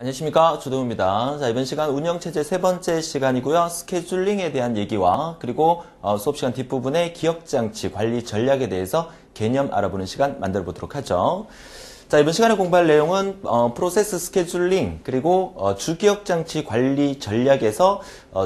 안녕하십니까, 조동우입니다. 자, 이번 시간 운영체제 세 번째 시간이고요. 스케줄링에 대한 얘기와 그리고 수업 시간 뒷부분의 기억장치 관리 전략에 대해서 개념 알아보는 시간 만들어 보도록 하죠. 자, 이번 시간에 공부할 내용은 프로세스 스케줄링 그리고 주기억장치 관리 전략에서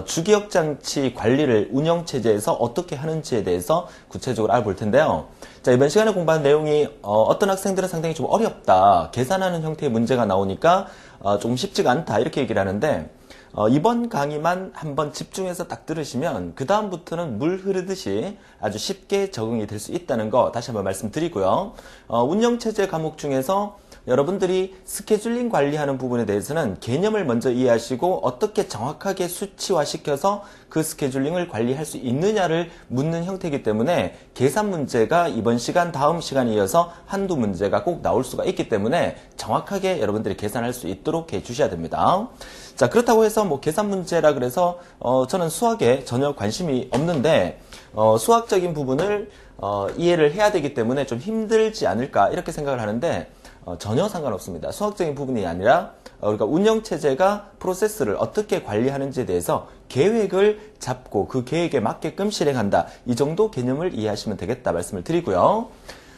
주기억장치 관리를 운영체제에서 어떻게 하는지에 대해서 구체적으로 알아볼 텐데요. 자, 이번 시간에 공부한 내용이 어떤 학생들은 상당히 좀 어렵다, 계산하는 형태의 문제가 나오니까 조금 쉽지가 않다, 이렇게 얘기를 하는데 이번 강의만 한번 집중해서 딱 들으시면 그 다음부터는 물 흐르듯이 아주 쉽게 적응이 될 수 있다는 거 다시 한번 말씀드리고요. 운영체제 과목 중에서 여러분들이 스케줄링 관리하는 부분에 대해서는 개념을 먼저 이해하시고 어떻게 정확하게 수치화시켜서 그 스케줄링을 관리할 수 있느냐를 묻는 형태이기 때문에 계산 문제가 이번 시간 다음 시간에 이어서 한두 문제가 꼭 나올 수가 있기 때문에 정확하게 여러분들이 계산할 수 있도록 해 주셔야 됩니다. 자, 그렇다고 해서 뭐 계산 문제라 그래서 저는 수학에 전혀 관심이 없는데 수학적인 부분을 이해를 해야 되기 때문에 좀 힘들지 않을까, 이렇게 생각을 하는데 전혀 상관없습니다. 수학적인 부분이 아니라 우리가 운영체제가 프로세스를 어떻게 관리하는지에 대해서 계획을 잡고 그 계획에 맞게끔 실행한다, 이 정도 개념을 이해하시면 되겠다 말씀을 드리고요.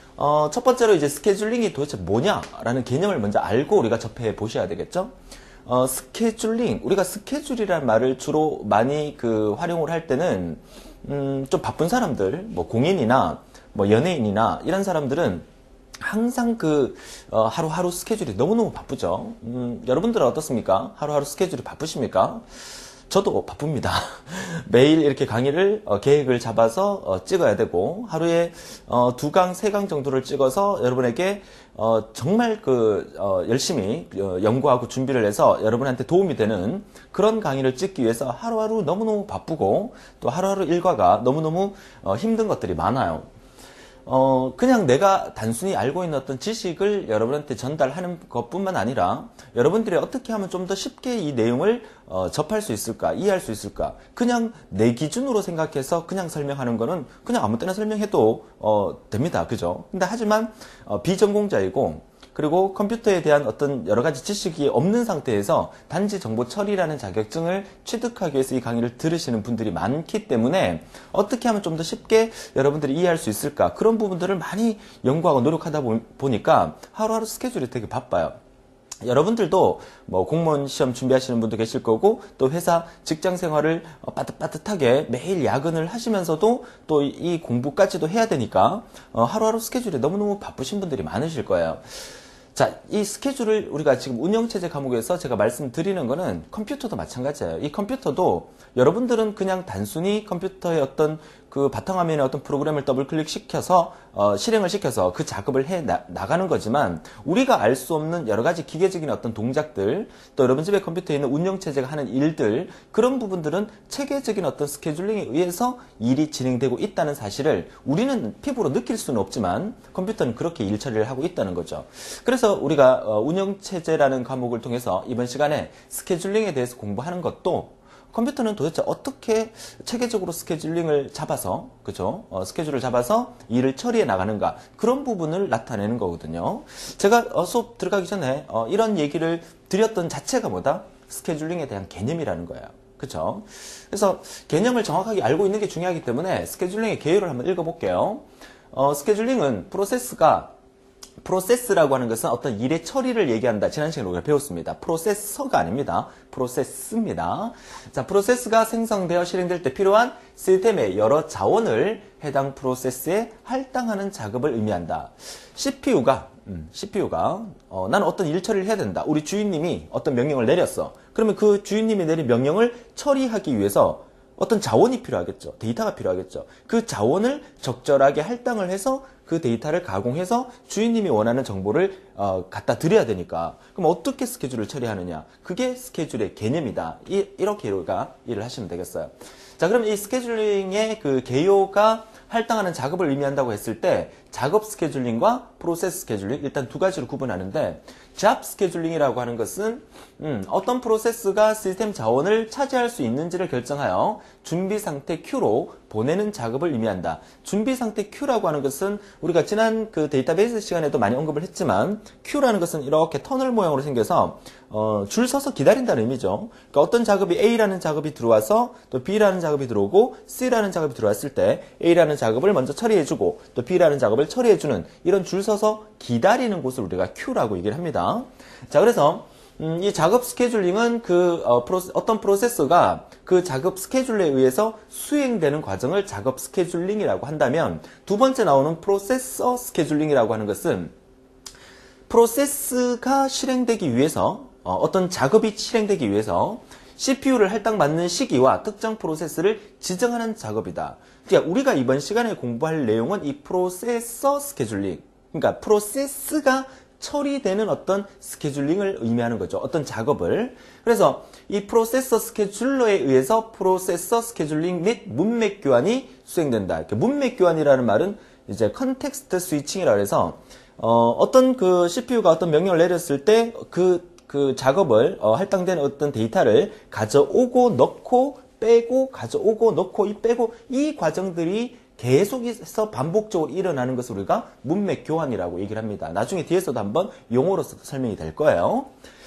첫 번째로 이제 스케줄링이 도대체 뭐냐라는 개념을 먼저 알고 우리가 접해 보셔야 되겠죠. 스케줄링, 우리가 스케줄이라는 말을 주로 많이 활용을 할 때는 좀 바쁜 사람들, 뭐 공인이나 뭐 연예인이나 이런 사람들은 항상 하루하루 스케줄이 너무너무 바쁘죠. 여러분들은 어떻습니까? 하루하루 스케줄이 바쁘십니까? 저도 바쁩니다. 매일 이렇게 강의를 계획을 잡아서 찍어야 되고, 하루에 2강, 3강 정도를 찍어서 여러분에게 정말 열심히 연구하고 준비를 해서 여러분한테 도움이 되는 그런 강의를 찍기 위해서 하루하루 너무너무 바쁘고, 또 하루하루 일과가 너무너무 힘든 것들이 많아요. 그냥 내가 단순히 알고 있는 어떤 지식을 여러분한테 전달하는 것뿐만 아니라 여러분들이 어떻게 하면 좀 더 쉽게 이 내용을 접할 수 있을까, 이해할 수 있을까, 그냥 내 기준으로 생각해서 그냥 설명하는 거는 그냥 아무 때나 설명해도 됩니다. 그죠? 근데 하지만 비전공자이고 그리고 컴퓨터에 대한 어떤 여러 가지 지식이 없는 상태에서 단지 정보 처리라는 자격증을 취득하기 위해서 이 강의를 들으시는 분들이 많기 때문에 어떻게 하면 좀 더 쉽게 여러분들이 이해할 수 있을까, 그런 부분들을 많이 연구하고 노력하다 보니까 하루하루 스케줄이 되게 바빠요. 여러분들도 뭐 공무원 시험 준비하시는 분도 계실 거고, 또 회사 직장 생활을 빠듯빠듯하게 매일 야근을 하시면서도 또 이 공부까지도 해야 되니까 하루하루 스케줄이 너무너무 바쁘신 분들이 많으실 거예요. 자, 이 스케줄을 우리가 지금 운영체제 과목에서 제가 말씀드리는 거는 컴퓨터도 마찬가지예요. 이 컴퓨터도 여러분들은 그냥 단순히 컴퓨터의 어떤 바탕화면에 어떤 프로그램을 더블 클릭시켜서 실행을 시켜서 그 작업을 해 나가는 거지만, 우리가 알 수 없는 여러 가지 기계적인 어떤 동작들, 또 여러분 집에 컴퓨터에 있는 운영체제가 하는 일들, 그런 부분들은 체계적인 어떤 스케줄링에 의해서 일이 진행되고 있다는 사실을 우리는 피부로 느낄 수는 없지만 컴퓨터는 그렇게 일 처리를 하고 있다는 거죠. 그래서 우리가 운영체제라는 과목을 통해서 이번 시간에 스케줄링에 대해서 공부하는 것도, 컴퓨터는 도대체 어떻게 체계적으로 스케줄링을 잡아서, 그죠? 스케줄을 잡아서 일을 처리해 나가는가, 그런 부분을 나타내는 거거든요. 제가 수업 들어가기 전에 이런 얘기를 드렸던 자체가 뭐다? 스케줄링에 대한 개념이라는 거예요. 그쵸? 그래서 개념을 정확하게 알고 있는 게 중요하기 때문에 스케줄링의 개요를 한번 읽어볼게요. 스케줄링은 프로세스라고 하는 것은 어떤 일의 처리를 얘기한다. 지난 시간에 우리가 배웠습니다. 프로세서가 아닙니다. 프로세스입니다. 자, 프로세스가 생성되어 실행될 때 필요한 시스템의 여러 자원을 해당 프로세스에 할당하는 작업을 의미한다. CPU가 나는 어떤 일 처리를 해야 된다. 우리 주인님이 어떤 명령을 내렸어. 그러면 그 주인님이 내린 명령을 처리하기 위해서 어떤 자원이 필요하겠죠. 데이터가 필요하겠죠. 그 자원을 적절하게 할당을 해서 그 데이터를 가공해서 주인님이 원하는 정보를 갖다 드려야 되니까, 그럼 어떻게 스케줄을 처리하느냐, 그게 스케줄의 개념이다. 이렇게 우리가 이해를 하시면 되겠어요. 자, 그럼 이 스케줄링의 개요가 할당하는 작업을 의미한다고 했을 때, 작업 스케줄링과 프로세스 스케줄링, 일단 두 가지로 구분하는데, 잡 스케줄링이라고 하는 것은 어떤 프로세스가 시스템 자원을 차지할 수 있는지를 결정하여 준비 상태 Q로 보내는 작업을 의미한다. 준비 상태 Q라고 하는 것은 우리가 지난 그 데이터베이스 시간에도 많이 언급을 했지만 Q라는 것은 이렇게 터널 모양으로 생겨서 줄 서서 기다린다는 의미죠. 그러니까 어떤 작업이 A라는 작업이 들어와서 또 B라는 작업이 들어오고 C라는 작업이 들어왔을 때 A라는 작업을 먼저 처리해주고 또 B라는 작업을 처리해주는 이런 줄 서서 기다리는 곳을 우리가 Q라고 얘기를 합니다. 자, 그래서 이 작업 스케줄링은 어떤 프로세서가 그 작업 스케줄에 의해서 수행되는 과정을 작업 스케줄링이라고 한다면, 두 번째 나오는 프로세서 스케줄링이라고 하는 것은 프로세스가 실행되기 위해서, 어떤 작업이 실행되기 위해서 CPU를 할당받는 시기와 특정 프로세스를 지정하는 작업이다. 그러니까 우리가 이번 시간에 공부할 내용은 이 프로세서 스케줄링, 그러니까 프로세스가 처리되는 어떤 스케줄링을 의미하는 거죠. 어떤 작업을. 그래서 이 프로세서 스케줄러에 의해서 프로세서 스케줄링 및 문맥 교환이 수행된다. 이렇게 문맥 교환이라는 말은 이제 컨텍스트 스위칭이라고 해서 어떤 그 CPU가 어떤 명령을 내렸을 때 그 작업을 할당된 어떤 데이터를 가져오고 넣고 빼고 가져오고 넣고 빼고 이 과정들이 계속해서 반복적으로 일어나는 것을 우리가 문맥 교환이라고 얘기를 합니다. 나중에 뒤에서도 한번 용어로서 설명이 될 거예요.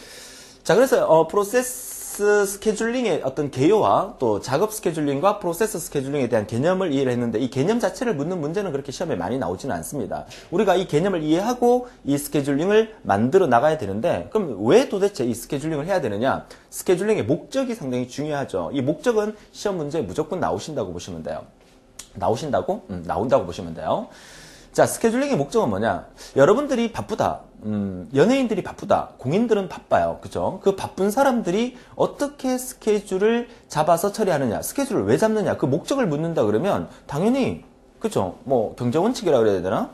자, 그래서 프로세스 스케줄링의 어떤 개요와 또 작업 스케줄링과 프로세스 스케줄링에 대한 개념을 이해를 했는데, 이 개념 자체를 묻는 문제는 그렇게 시험에 많이 나오지는 않습니다. 우리가 이 개념을 이해하고 이 스케줄링을 만들어 나가야 되는데, 그럼 왜 도대체 이 스케줄링을 해야 되느냐? 스케줄링의 목적이 상당히 중요하죠. 이 목적은 시험 문제에 무조건 나오신다고 보시면 돼요. 나오신다고? 나온다고 보시면 돼요. 자, 스케줄링의 목적은 뭐냐? 여러분들이 바쁘다. 연예인들이 바쁘다. 공인들은 바빠요. 그죠? 그 바쁜 사람들이 어떻게 스케줄을 잡아서 처리하느냐? 스케줄을 왜 잡느냐? 그 목적을 묻는다 그러면 당연히, 그죠? 뭐, 경제원칙이라고 그래야 되나?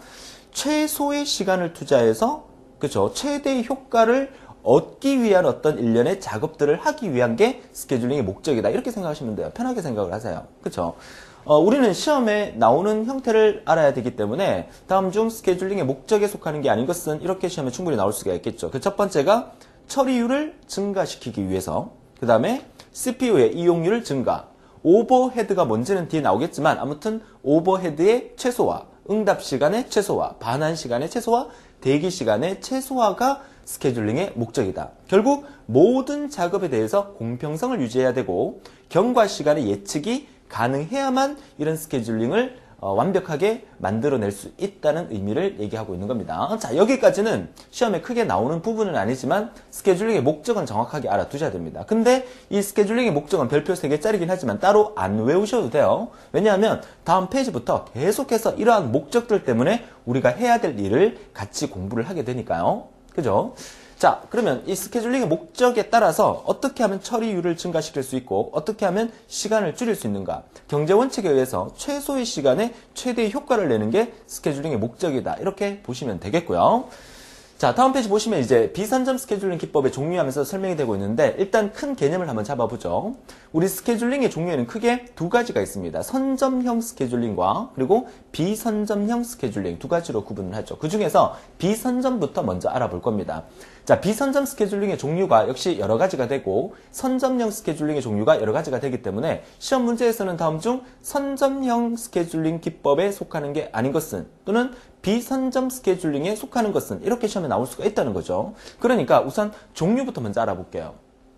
최소의 시간을 투자해서, 그죠? 최대의 효과를 얻기 위한 어떤 일련의 작업들을 하기 위한 게 스케줄링의 목적이다. 이렇게 생각하시면 돼요. 편하게 생각을 하세요. 그죠? 우리는 시험에 나오는 형태를 알아야 되기 때문에 다음 중 스케줄링의 목적에 속하는 게 아닌 것은 이렇게 시험에 충분히 나올 수가 있겠죠. 그 첫 번째가 처리율을 증가시키기 위해서, 그 다음에 CPU의 이용률을 증가, 오버헤드가 뭔지는 뒤에 나오겠지만 아무튼 오버헤드의 최소화, 응답 시간의 최소화, 반환 시간의 최소화, 대기 시간의 최소화가 스케줄링의 목적이다. 결국 모든 작업에 대해서 공평성을 유지해야 되고 경과 시간의 예측이 가능해야만 이런 스케줄링을 완벽하게 만들어낼 수 있다는 의미를 얘기하고 있는 겁니다. 자, 여기까지는 시험에 크게 나오는 부분은 아니지만 스케줄링의 목적은 정확하게 알아두셔야 됩니다. 근데 이 스케줄링의 목적은 별표 3개짜리긴 하지만 따로 안 외우셔도 돼요. 왜냐하면 다음 페이지부터 계속해서 이러한 목적들 때문에 우리가 해야 될 일을 같이 공부를 하게 되니까요. 그죠? 자, 그러면 이 스케줄링의 목적에 따라서 어떻게 하면 처리율을 증가시킬 수 있고 어떻게 하면 시간을 줄일 수 있는가? 경제원칙에 의해서 최소의 시간에 최대의 효과를 내는 게 스케줄링의 목적이다. 이렇게 보시면 되겠고요. 자, 다음 페이지 보시면 이제 비선점 스케줄링 기법의 종류하면서 설명이 되고 있는데, 일단 큰 개념을 한번 잡아보죠. 우리 스케줄링의 종류에는 크게 두 가지가 있습니다. 선점형 스케줄링과 그리고 비선점형 스케줄링 두 가지로 구분을 하죠. 그 중에서 비선점부터 먼저 알아볼 겁니다. 자, 비선점 스케줄링의 종류가 역시 여러 가지가 되고 선점형 스케줄링의 종류가 여러 가지가 되기 때문에 시험 문제에서는 다음 중 선점형 스케줄링 기법에 속하는 게 아닌 것은, 또는 비선점 스케줄링에 속하는 것은, 이렇게 시험에 나올 수가 있다는 거죠. 그러니까 우선 종류부터 먼저 알아볼게요.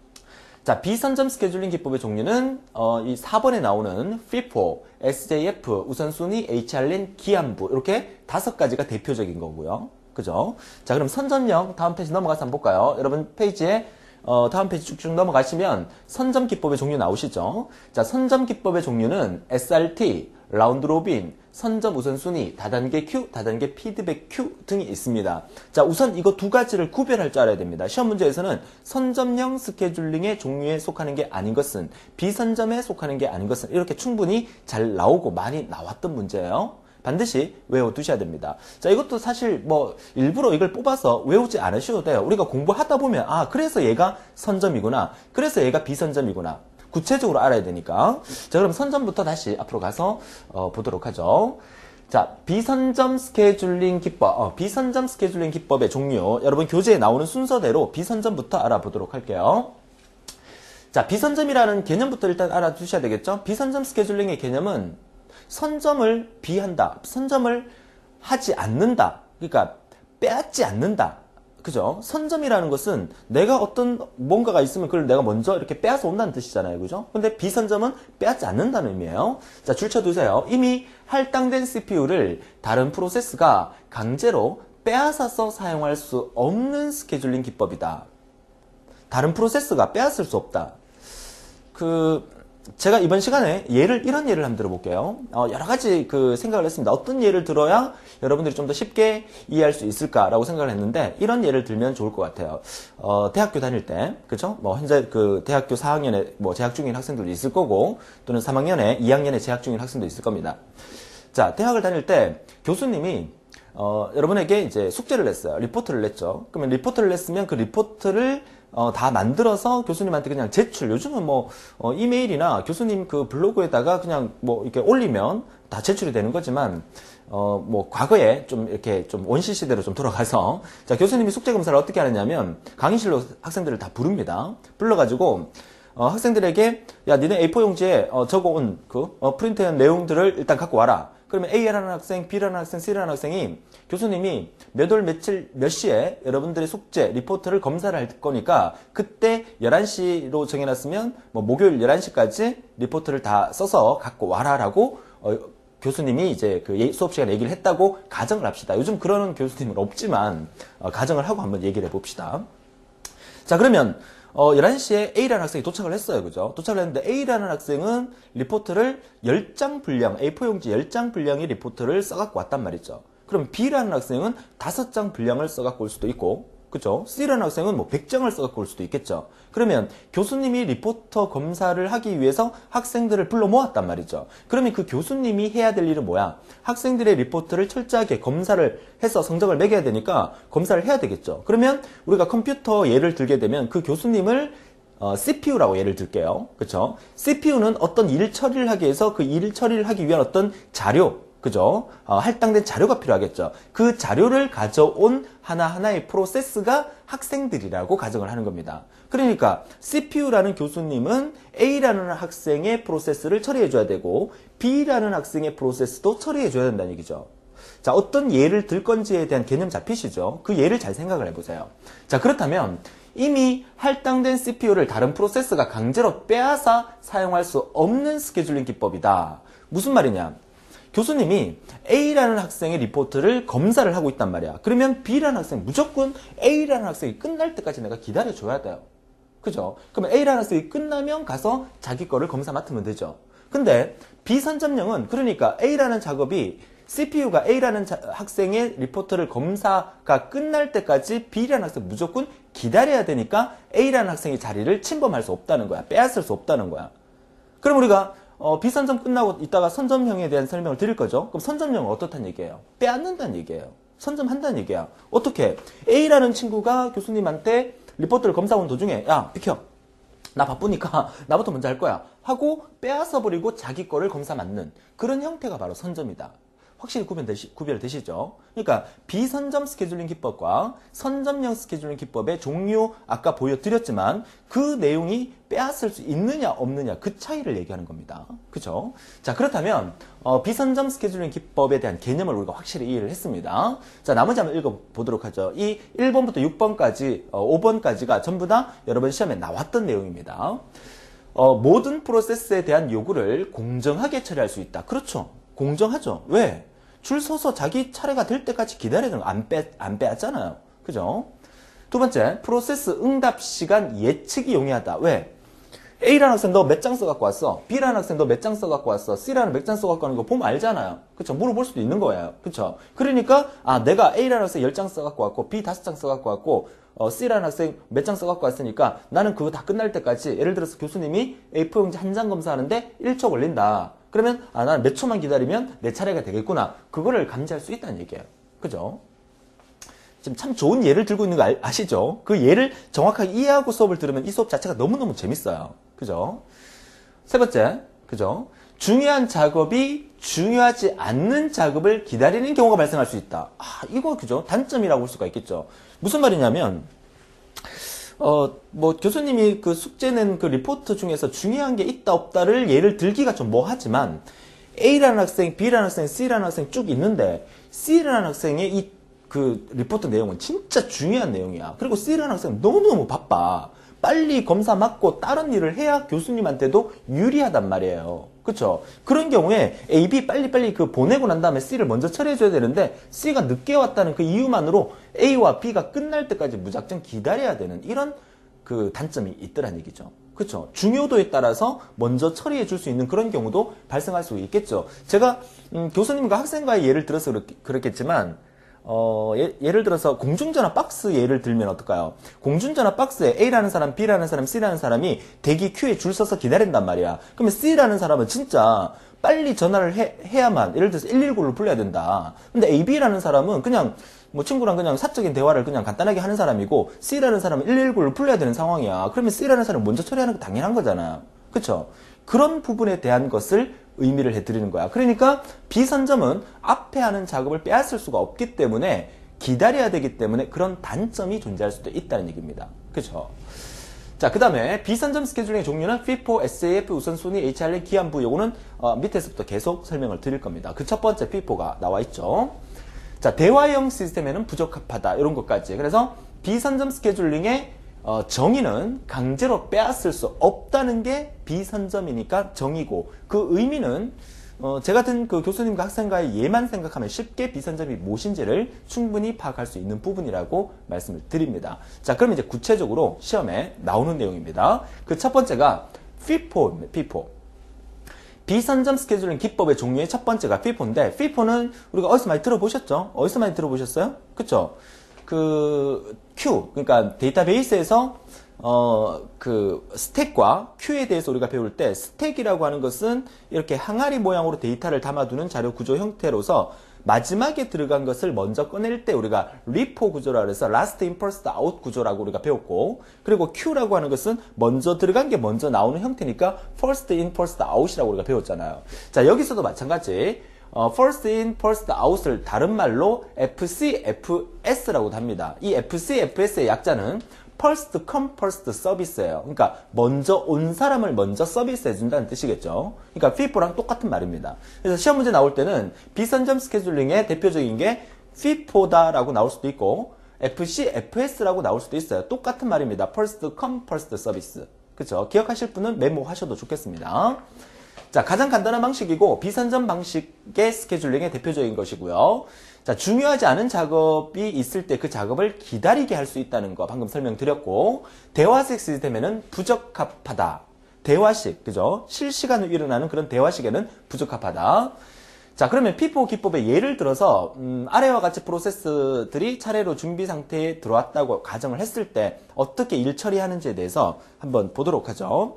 자, 비선점 스케줄링 기법의 종류는 이 4번에 나오는 FIFO, SJF, 우선순위, HRN, 기한부, 이렇게 5가지가 대표적인 거고요. 그죠? 자, 그럼 선점형 다음 페이지 넘어가서 한번 볼까요? 여러분 페이지에 다음 페이지 쭉쭉 넘어가시면 선점 기법의 종류 나오시죠? 자, 선점 기법의 종류는 SRT, 라운드 로빈, 선점 우선순위, 다단계 Q, 다단계 피드백 Q 등이 있습니다. 자, 우선 이거 두 가지를 구별할 줄 알아야 됩니다. 시험 문제에서는 선점형 스케줄링의 종류에 속하는 게 아닌 것은, 비선점에 속하는 게 아닌 것은, 이렇게 충분히 잘 나오고 많이 나왔던 문제예요. 반드시 외워두셔야 됩니다. 자, 이것도 사실 뭐 일부러 이걸 뽑아서 외우지 않으셔도 돼요. 우리가 공부하다 보면 아, 그래서 얘가 선점이구나, 그래서 얘가 비선점이구나, 구체적으로 알아야 되니까. 자, 그럼 선점부터 다시 앞으로 가서 보도록 하죠. 자, 비선점 스케줄링 기법, 비선점 스케줄링 기법의 종류, 여러분 교재에 나오는 순서대로 비선점부터 알아보도록 할게요. 자, 비선점이라는 개념부터 일단 알아두셔야 되겠죠. 비선점 스케줄링의 개념은 선점을 비한다. 선점을 하지 않는다. 그러니까 빼앗지 않는다. 그죠? 선점이라는 것은 내가 어떤 뭔가가 있으면 그걸 내가 먼저 이렇게 빼앗아 온다는 뜻이잖아요. 그죠? 근데 비선점은 빼앗지 않는다는 의미예요. 자, 줄쳐두세요. 이미 할당된 CPU를 다른 프로세스가 강제로 빼앗아서 사용할 수 없는 스케줄링 기법이다. 다른 프로세스가 빼앗을 수 없다. 제가 이번 시간에 이런 예를 한번 들어볼게요. 여러 가지 생각을 했습니다. 어떤 예를 들어야 여러분들이 좀 더 쉽게 이해할 수 있을까라고 생각을 했는데, 이런 예를 들면 좋을 것 같아요. 대학교 다닐 때, 그죠? 현재 대학교 4학년에 재학 중인 학생들도 있을 거고, 또는 3학년에, 2학년에 재학 중인 학생도 있을 겁니다. 자, 대학을 다닐 때 교수님이 여러분에게 이제 숙제를 냈어요. 리포트를 냈죠. 그러면 리포트를 냈으면 그 리포트를 다 만들어서 교수님한테 그냥 제출. 요즘은 이메일이나 교수님 그 블로그에다가 그냥 이렇게 올리면 다 제출이 되는 거지만, 과거에 이렇게 원시 시대로 좀 돌아가서, 자, 교수님이 숙제 검사를 어떻게 하느냐면, 강의실로 학생들을 다 부릅니다. 불러가지고, 학생들에게, 야, 니네 A4 용지에 적어온 프린트한 내용들을 일단 갖고 와라. 그러면 A라는 학생, B라는 학생, C라는 학생이 교수님이 몇 월 며칠 몇 시에 여러분들의 숙제, 리포트를 검사를 할 거니까 그때 11시로 정해놨으면 목요일 11시까지 리포트를 다 써서 갖고 와라라고 교수님이 이제 수업 시간에 얘기를 했다고 가정을 합시다. 요즘 그러는 교수님은 없지만 가정을 하고 한번 얘기를 해봅시다. 자, 그러면 11시에 A라는 학생이 도착을 했어요. 그죠? 도착을 했는데 A라는 학생은 리포트를 10장 분량, A4 용지 10장 분량의 리포트를 써갖고 왔단 말이죠. 그럼 B라는 학생은 5장 분량을 써갖고 올 수도 있고, 그죠? C라는 학생은 100장을 써갖고 올 수도 있겠죠. 그러면 교수님이 리포터 검사를 하기 위해서 학생들을 불러 모았단 말이죠. 그러면 그 교수님이 해야 될 일은 뭐야? 학생들의 리포트를 철저하게 검사를 해서 성적을 매겨야 되니까 검사를 해야 되겠죠. 그러면 우리가 컴퓨터 예를 들게 되면 그 교수님을 CPU라고 예를 들게요. 그쵸? CPU는 어떤 일 처리를 하기 위해서 그 일 처리를 하기 위한 어떤 자료, 그죠? 할당된 자료가 필요하겠죠. 그 자료를 가져온 하나하나의 프로세스가 학생들이라고 가정을 하는 겁니다. 그러니까 CPU라는 교수님은 A라는 학생의 프로세스를 처리해줘야 되고 B라는 학생의 프로세스도 처리해줘야 된다는 얘기죠. 자, 어떤 예를 들 건지에 대한 개념 잡히시죠? 그 예를 잘 생각을 해보세요. 자, 그렇다면 이미 할당된 CPU를 다른 프로세스가 강제로 빼앗아 사용할 수 없는 스케줄링 기법이다. 무슨 말이냐? 교수님이 A라는 학생의 리포트를 검사를 하고 있단 말이야. 그러면 B라는 학생 무조건 A라는 학생이 끝날 때까지 내가 기다려줘야 돼요. 그죠? 그러면 A라는 학생이 끝나면 가서 자기 거를 검사 맡으면 되죠. 근데 비선점령은, 그러니까 A라는 작업이 CPU가 A라는 학생의 리포트를 검사가 끝날 때까지 B라는 학생 무조건 기다려야 되니까 A라는 학생의 자리를 침범할 수 없다는 거야. 빼앗을 수 없다는 거야. 그럼 우리가 비선점 끝나고 이따가 선점형에 대한 설명을 드릴 거죠. 그럼 선점형은 어떻다는 얘기예요? 빼앗는다는 얘기예요. 선점한다는 얘기야. 어떻게? A라는 친구가 교수님한테 리포트를 검사하는 도중에, 야, 비켜. 나 바쁘니까 나부터 먼저 할 거야. 하고 빼앗아버리고 자기 거를 검사 맞는 그런 형태가 바로 선점이다. 확실히 구별되시죠? 그러니까 비선점 스케줄링 기법과 선점형 스케줄링 기법의 종류 아까 보여드렸지만 그 내용이 빼앗을 수 있느냐 없느냐 그 차이를 얘기하는 겁니다. 그죠? 자, 그렇다면 비선점 스케줄링 기법에 대한 개념을 우리가 확실히 이해를 했습니다. 자, 나머지 한번 읽어보도록 하죠. 이 1번부터 6번까지 5번까지가 전부 다 여러분 시험에 나왔던 내용입니다. 모든 프로세스에 대한 요구를 공정하게 처리할 수 있다. 그렇죠. 공정하죠. 왜? 줄 서서 자기 차례가 될 때까지 기다리는 거 안 빼앗잖아요. 그죠? 두 번째, 프로세스 응답 시간 예측이 용이하다. 왜? A라는 학생 너 몇 장 써갖고 왔어? B라는 학생 너 몇 장 써갖고 왔어? C라는 몇 장 써갖고 왔는 거 보면 알잖아요. 그쵸? 물어볼 수도 있는 거예요. 그쵸? 그러니까, 내가 A라는 학생 10장 써갖고 왔고, B 5장 써갖고 왔고, C라는 학생 몇 장 써갖고 왔으니까 나는 그거 다 끝날 때까지, 예를 들어서 교수님이 A4 용지 한 장 검사하는데 1초 걸린다. 그러면 나는 몇 초만 기다리면 내 차례가 되겠구나. 그거를 감지할 수 있다는 얘기예요. 그죠? 지금 참 좋은 예를 들고 있는 거 아시죠? 그 예를 정확하게 이해하고 수업을 들으면 이 수업 자체가 너무너무 재밌어요. 그죠? 세 번째, 그죠? 중요한 작업이 중요하지 않는 작업을 기다리는 경우가 발생할 수 있다. 이거 그죠? 단점이라고 볼 수가 있겠죠. 무슨 말이냐면 교수님이 그 숙제 낸 그 리포트 중에서 중요한 게 있다 없다를 예를 들기가 좀 뭐하지만 A라는 학생, B라는 학생, C라는 학생 쭉 있는데 C라는 학생의 이 그 리포트 내용은 진짜 중요한 내용이야. 그리고 C라는 학생은 너무너무 바빠. 빨리 검사 맡고 다른 일을 해야 교수님한테도 유리하단 말이에요. 그쵸? 그런 경우에 A, B 빨리빨리 그 보내고 난 다음에 C를 먼저 처리해줘야 되는데 C가 늦게 왔다는 그 이유만으로 A와 B가 끝날 때까지 무작정 기다려야 되는 이런 그 단점이 있더란 얘기죠. 그쵸? 중요도에 따라서 먼저 처리해 줄 수 있는 그런 경우도 발생할 수 있겠죠. 제가 교수님과 학생과의 예를 들어서 그렇겠지만 예를 들어서 공중전화 박스 예를 들면 어떨까요? 공중전화 박스에 A라는 사람, B라는 사람, C라는 사람이 대기 큐에 줄 서서 기다린단 말이야. 그러면 C라는 사람은 진짜 빨리 전화를 해야만, 예를 들어서 119를 불러야 된다. 근데 A, B라는 사람은 그냥 뭐 친구랑 그냥 사적인 대화를 그냥 간단하게 하는 사람이고 C라는 사람은 119를 불러야 되는 상황이야. 그러면 C라는 사람은 먼저 처리하는 거 당연한 거잖아요. 그쵸? 그런 부분에 대한 것을 의미를 해드리는 거야. 그러니까 비선점은 앞에 하는 작업을 빼앗을 수가 없기 때문에 기다려야 되기 때문에 그런 단점이 존재할 수도 있다는 얘기입니다. 그렇죠? 자, 그 다음에 비선점 스케줄링의 종류는 FIFO, SAF, 우선순위, HRL, 기한부. 요거는 밑에서부터 계속 설명을 드릴 겁니다. 그 첫 번째 FIFO가 나와 있죠. 자, 대화형 시스템에는 부적합하다. 이런 것까지. 그래서 비선점 스케줄링의 정의는 강제로 빼앗을 수 없다는 게 비선점이니까 정의고, 그 의미는 제 같은 그 교수님과 학생과의 예만 생각하면 쉽게 비선점이 무엇인지를 충분히 파악할 수 있는 부분이라고 말씀을 드립니다. 자, 그럼 이제 구체적으로 시험에 나오는 내용입니다. 그 첫 번째가 FIFO. 비선점 스케줄링 기법의 종류의 첫 번째가 FIFO인데, FIFO는 우리가 어디서 많이 들어보셨죠? 어디서 많이 들어보셨어요? 그쵸? 그 q, 그러니까 데이터베이스에서 그 스택과 큐에 대해서 우리가 배울 때, 스택이라고 하는 것은 이렇게 항아리 모양으로 데이터를 담아두는 자료 구조 형태로서 마지막에 들어간 것을 먼저 꺼낼 때 우리가 리포 구조라고 해서 last in first out 구조라고 우리가 배웠고, 그리고 Q라고 하는 것은 먼저 들어간 게 먼저 나오는 형태니까 first in first out이라고 우리가 배웠잖아요. 자, 여기서도 마찬가지 first in first out을 다른 말로 FCFS라고도 합니다. 이 FCFS의 약자는 first come first service예요. 그러니까 먼저 온 사람을 먼저 서비스 해준다는 뜻이겠죠. 그러니까 FIFO랑 똑같은 말입니다. 그래서 시험 문제 나올 때는 비선점 스케줄링의 대표적인 게 FIFO다라고 나올 수도 있고 FCFS라고 나올 수도 있어요. 똑같은 말입니다. first come first service. 그렇죠? 기억하실 분은 메모하셔도 좋겠습니다. 자, 가장 간단한 방식이고 비선점 방식의 스케줄링의 대표적인 것이고요. 자, 중요하지 않은 작업이 있을 때 그 작업을 기다리게 할 수 있다는 거 방금 설명드렸고, 대화식 시스템에는 부적합하다. 대화식, 그죠? 실시간으로 일어나는 그런 대화식에는 부적합하다. 자, 그러면 FIFO 기법의 예를 들어서 아래와 같이 프로세스들이 차례로 준비 상태에 들어왔다고 가정을 했을 때 어떻게 일 처리하는지에 대해서 한번 보도록 하죠.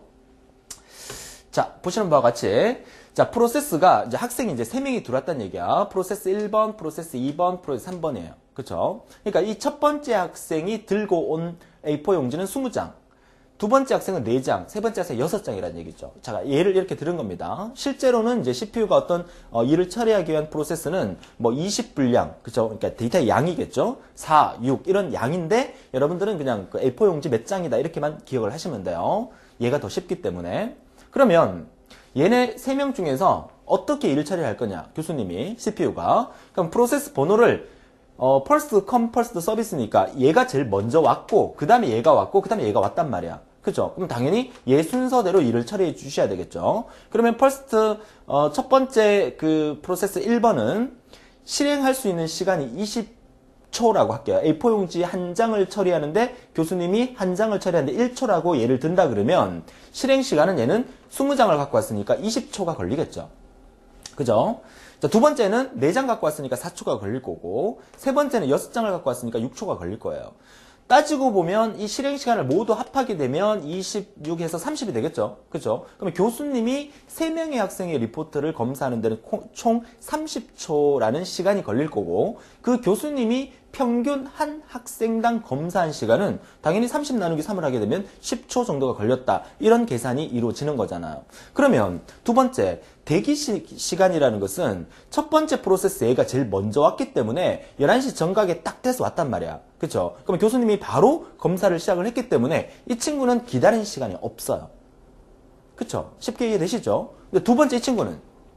자, 보시는 바와 같이, 자, 프로세스가 이제 학생이 이제 3명이 들어왔다는 얘기야. 프로세스 1번, 프로세스 2번, 프로세스 3번이에요. 그쵸? 그러니까 이 첫 번째 학생이 들고 온 A4 용지는 20장. 두 번째 학생은 4장, 세 번째 학생은 6장이라는 얘기죠. 자, 예를 이렇게 들은 겁니다. 실제로는 이제 CPU가 어떤 일을 처리하기 위한 프로세스는 뭐 20분량, 그죠? 그러니까 데이터의 양이겠죠? 4, 6 이런 양인데 여러분들은 그냥 그 A4 용지 몇 장이다 이렇게만 기억을 하시면 돼요. 얘가 더 쉽기 때문에. 그러면 얘네 3명 중에서 어떻게 일을 처리할 거냐? 교수님이, CPU가. 그럼 프로세스 번호를 first come first service니까 얘가 제일 먼저 왔고 그 다음에 얘가 왔고 그 다음에 얘가 왔단 말이야. 그죠? 그럼 당연히 얘 순서대로 일을 처리해 주셔야 되겠죠. 그러면 first 첫 번째 그 프로세스 1번은 실행할 수 있는 시간이 20초라고 할게요. A4 용지 한 장을 처리하는데 교수님이 한 장을 처리하는데 1초라고 예를 든다 그러면 실행 시간은 얘는 20장을 갖고 왔으니까 20초가 걸리겠죠. 그죠? 자, 두 번째는 4장 갖고 왔으니까 4초가 걸릴 거고, 세 번째는 6장을 갖고 왔으니까 6초가 걸릴 거예요. 따지고 보면 이 실행 시간을 모두 합하게 되면 26에서 30이 되겠죠. 그죠? 그러면 교수님이 3명의 학생의 리포트를 검사하는 데는 총 30초라는 시간이 걸릴 거고, 그 교수님이 평균 한 학생당 검사한 시간은 당연히 30 나누기 3을 하게 되면 10초 정도가 걸렸다. 이런 계산이 이루어지는 거잖아요. 그러면 두 번째, 대기 시간이라는 것은 첫 번째 프로세스 A가 제일 먼저 왔기 때문에 11시 정각에 딱 돼서 왔단 말이야. 그쵸? 그럼 교수님이 바로 검사를 시작을 했기 때문에 이 친구는 기다리는 시간이 없어요. 그쵸? 쉽게 이해되시죠? 근데 두 번째 이 친구는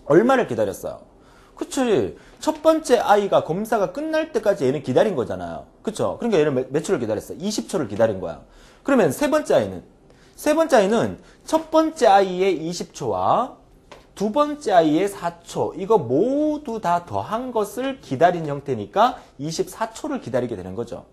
얼마를 기다렸어요? 그치. 첫 번째 아이가 검사가 끝날 때까지 얘는 기다린 거잖아요. 그쵸? 그러니까 얘는 몇 초를 기다렸어요? 20초를 기다린 거야. 그러면 세 번째 아이는? 세 번째 아이는 첫 번째 아이의 20초와 두 번째 아이의 4초, 이거 모두 다 더한 것을 기다린 형태니까 24초를 기다리게 되는 거죠.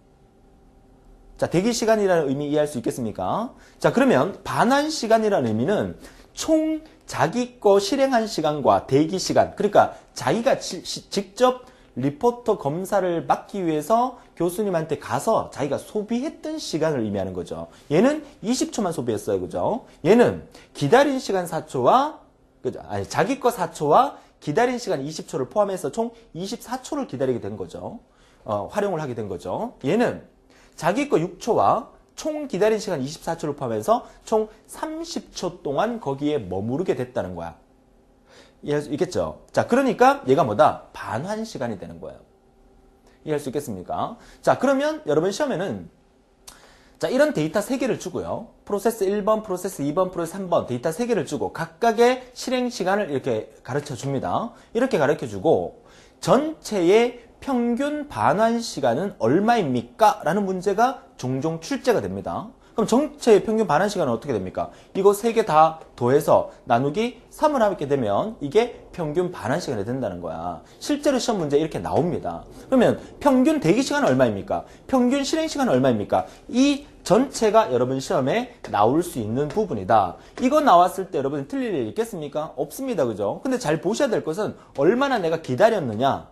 자, 대기 시간이라는 의미 이해할 수 있겠습니까? 자, 그러면 반환 시간이라는 의미는 총 자기 거 실행한 시간과 대기 시간, 그러니까 자기가 직접 리포터 검사를 받기 위해서 교수님한테 가서 자기가 소비했던 시간을 의미하는 거죠. 얘는 20초만 소비했어요. 그죠? 얘는 기다린 시간 4초와 아니, 자기 거 4초와 기다린 시간 20초를 포함해서 총 24초를 기다리게 된 거죠. 활용을 하게 된 거죠. 얘는 자기 거 6초와 총 기다린 시간 24초를 포함해서 총 30초 동안 거기에 머무르게 됐다는 거야. 이해할 수 있겠죠? 자, 그러니까 얘가 뭐다? 반환 시간이 되는 거예요. 이해할 수 있겠습니까? 자, 그러면 여러분 시험에는 자, 이런 데이터 3개를 주고요. 프로세스 1번, 프로세스 2번, 프로세스 3번 데이터 3개를 주고 각각의 실행 시간을 이렇게 가르쳐 줍니다. 이렇게 가르쳐 주고 전체의 평균 반환 시간은 얼마입니까? 라는 문제가 종종 출제가 됩니다. 그럼 전체의 평균 반환 시간은 어떻게 됩니까? 이거 3개 다 더해서 나누기 3을 하게 되면 이게 평균 반환 시간이 된다는 거야. 실제로 시험 문제 이렇게 나옵니다. 그러면 평균 대기 시간은 얼마입니까? 평균 실행 시간은 얼마입니까? 이 전체가 여러분 시험에 나올 수 있는 부분이다. 이거 나왔을 때 여러분 틀릴 일 있겠습니까? 없습니다. 그죠? 근데 잘 보셔야 될 것은 얼마나 내가 기다렸느냐.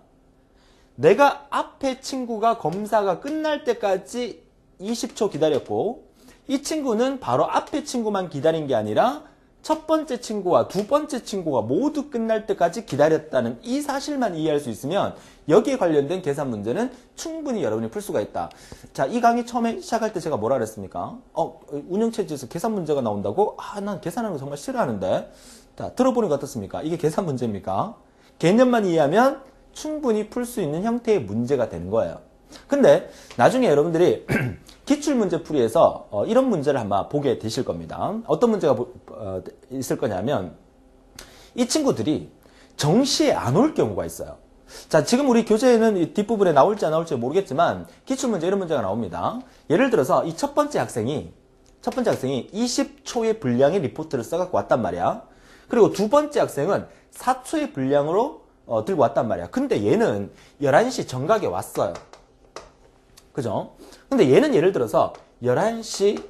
내가 앞에 친구가 검사가 끝날 때까지 20초 기다렸고 이 친구는 바로 앞에 친구만 기다린 게 아니라 첫 번째 친구와 두 번째 친구가 모두 끝날 때까지 기다렸다는 이 사실만 이해할 수 있으면 여기에 관련된 계산 문제는 충분히 여러분이 풀 수가 있다. 자, 이 강의 처음에 시작할 때 제가 뭐라 그랬습니까? 운영체제에서 계산 문제가 나온다고? 난 계산하는 거 정말 싫어하는데. 자, 들어보니까 어떻습니까? 이게 계산 문제입니까? 개념만 이해하면 충분히 풀 수 있는 형태의 문제가 되는 거예요. 근데 나중에 여러분들이 기출문제풀이에서 이런 문제를 한번 보게 되실 겁니다. 어떤 문제가 있을 거냐면 이 친구들이 정시에 안 올 경우가 있어요. 자, 지금 우리 교재에는 이 뒷부분에 나올지 안 나올지 모르겠지만 기출문제 이런 문제가 나옵니다. 예를 들어서 이 첫 번째 학생이 20초의 분량의 리포트를 써갖고 왔단 말이야. 그리고 두 번째 학생은 4초의 분량으로 들고 왔단 말이야. 근데 얘는 11시 정각에 왔어요. 그죠? 근데 얘는 예를 들어서 11시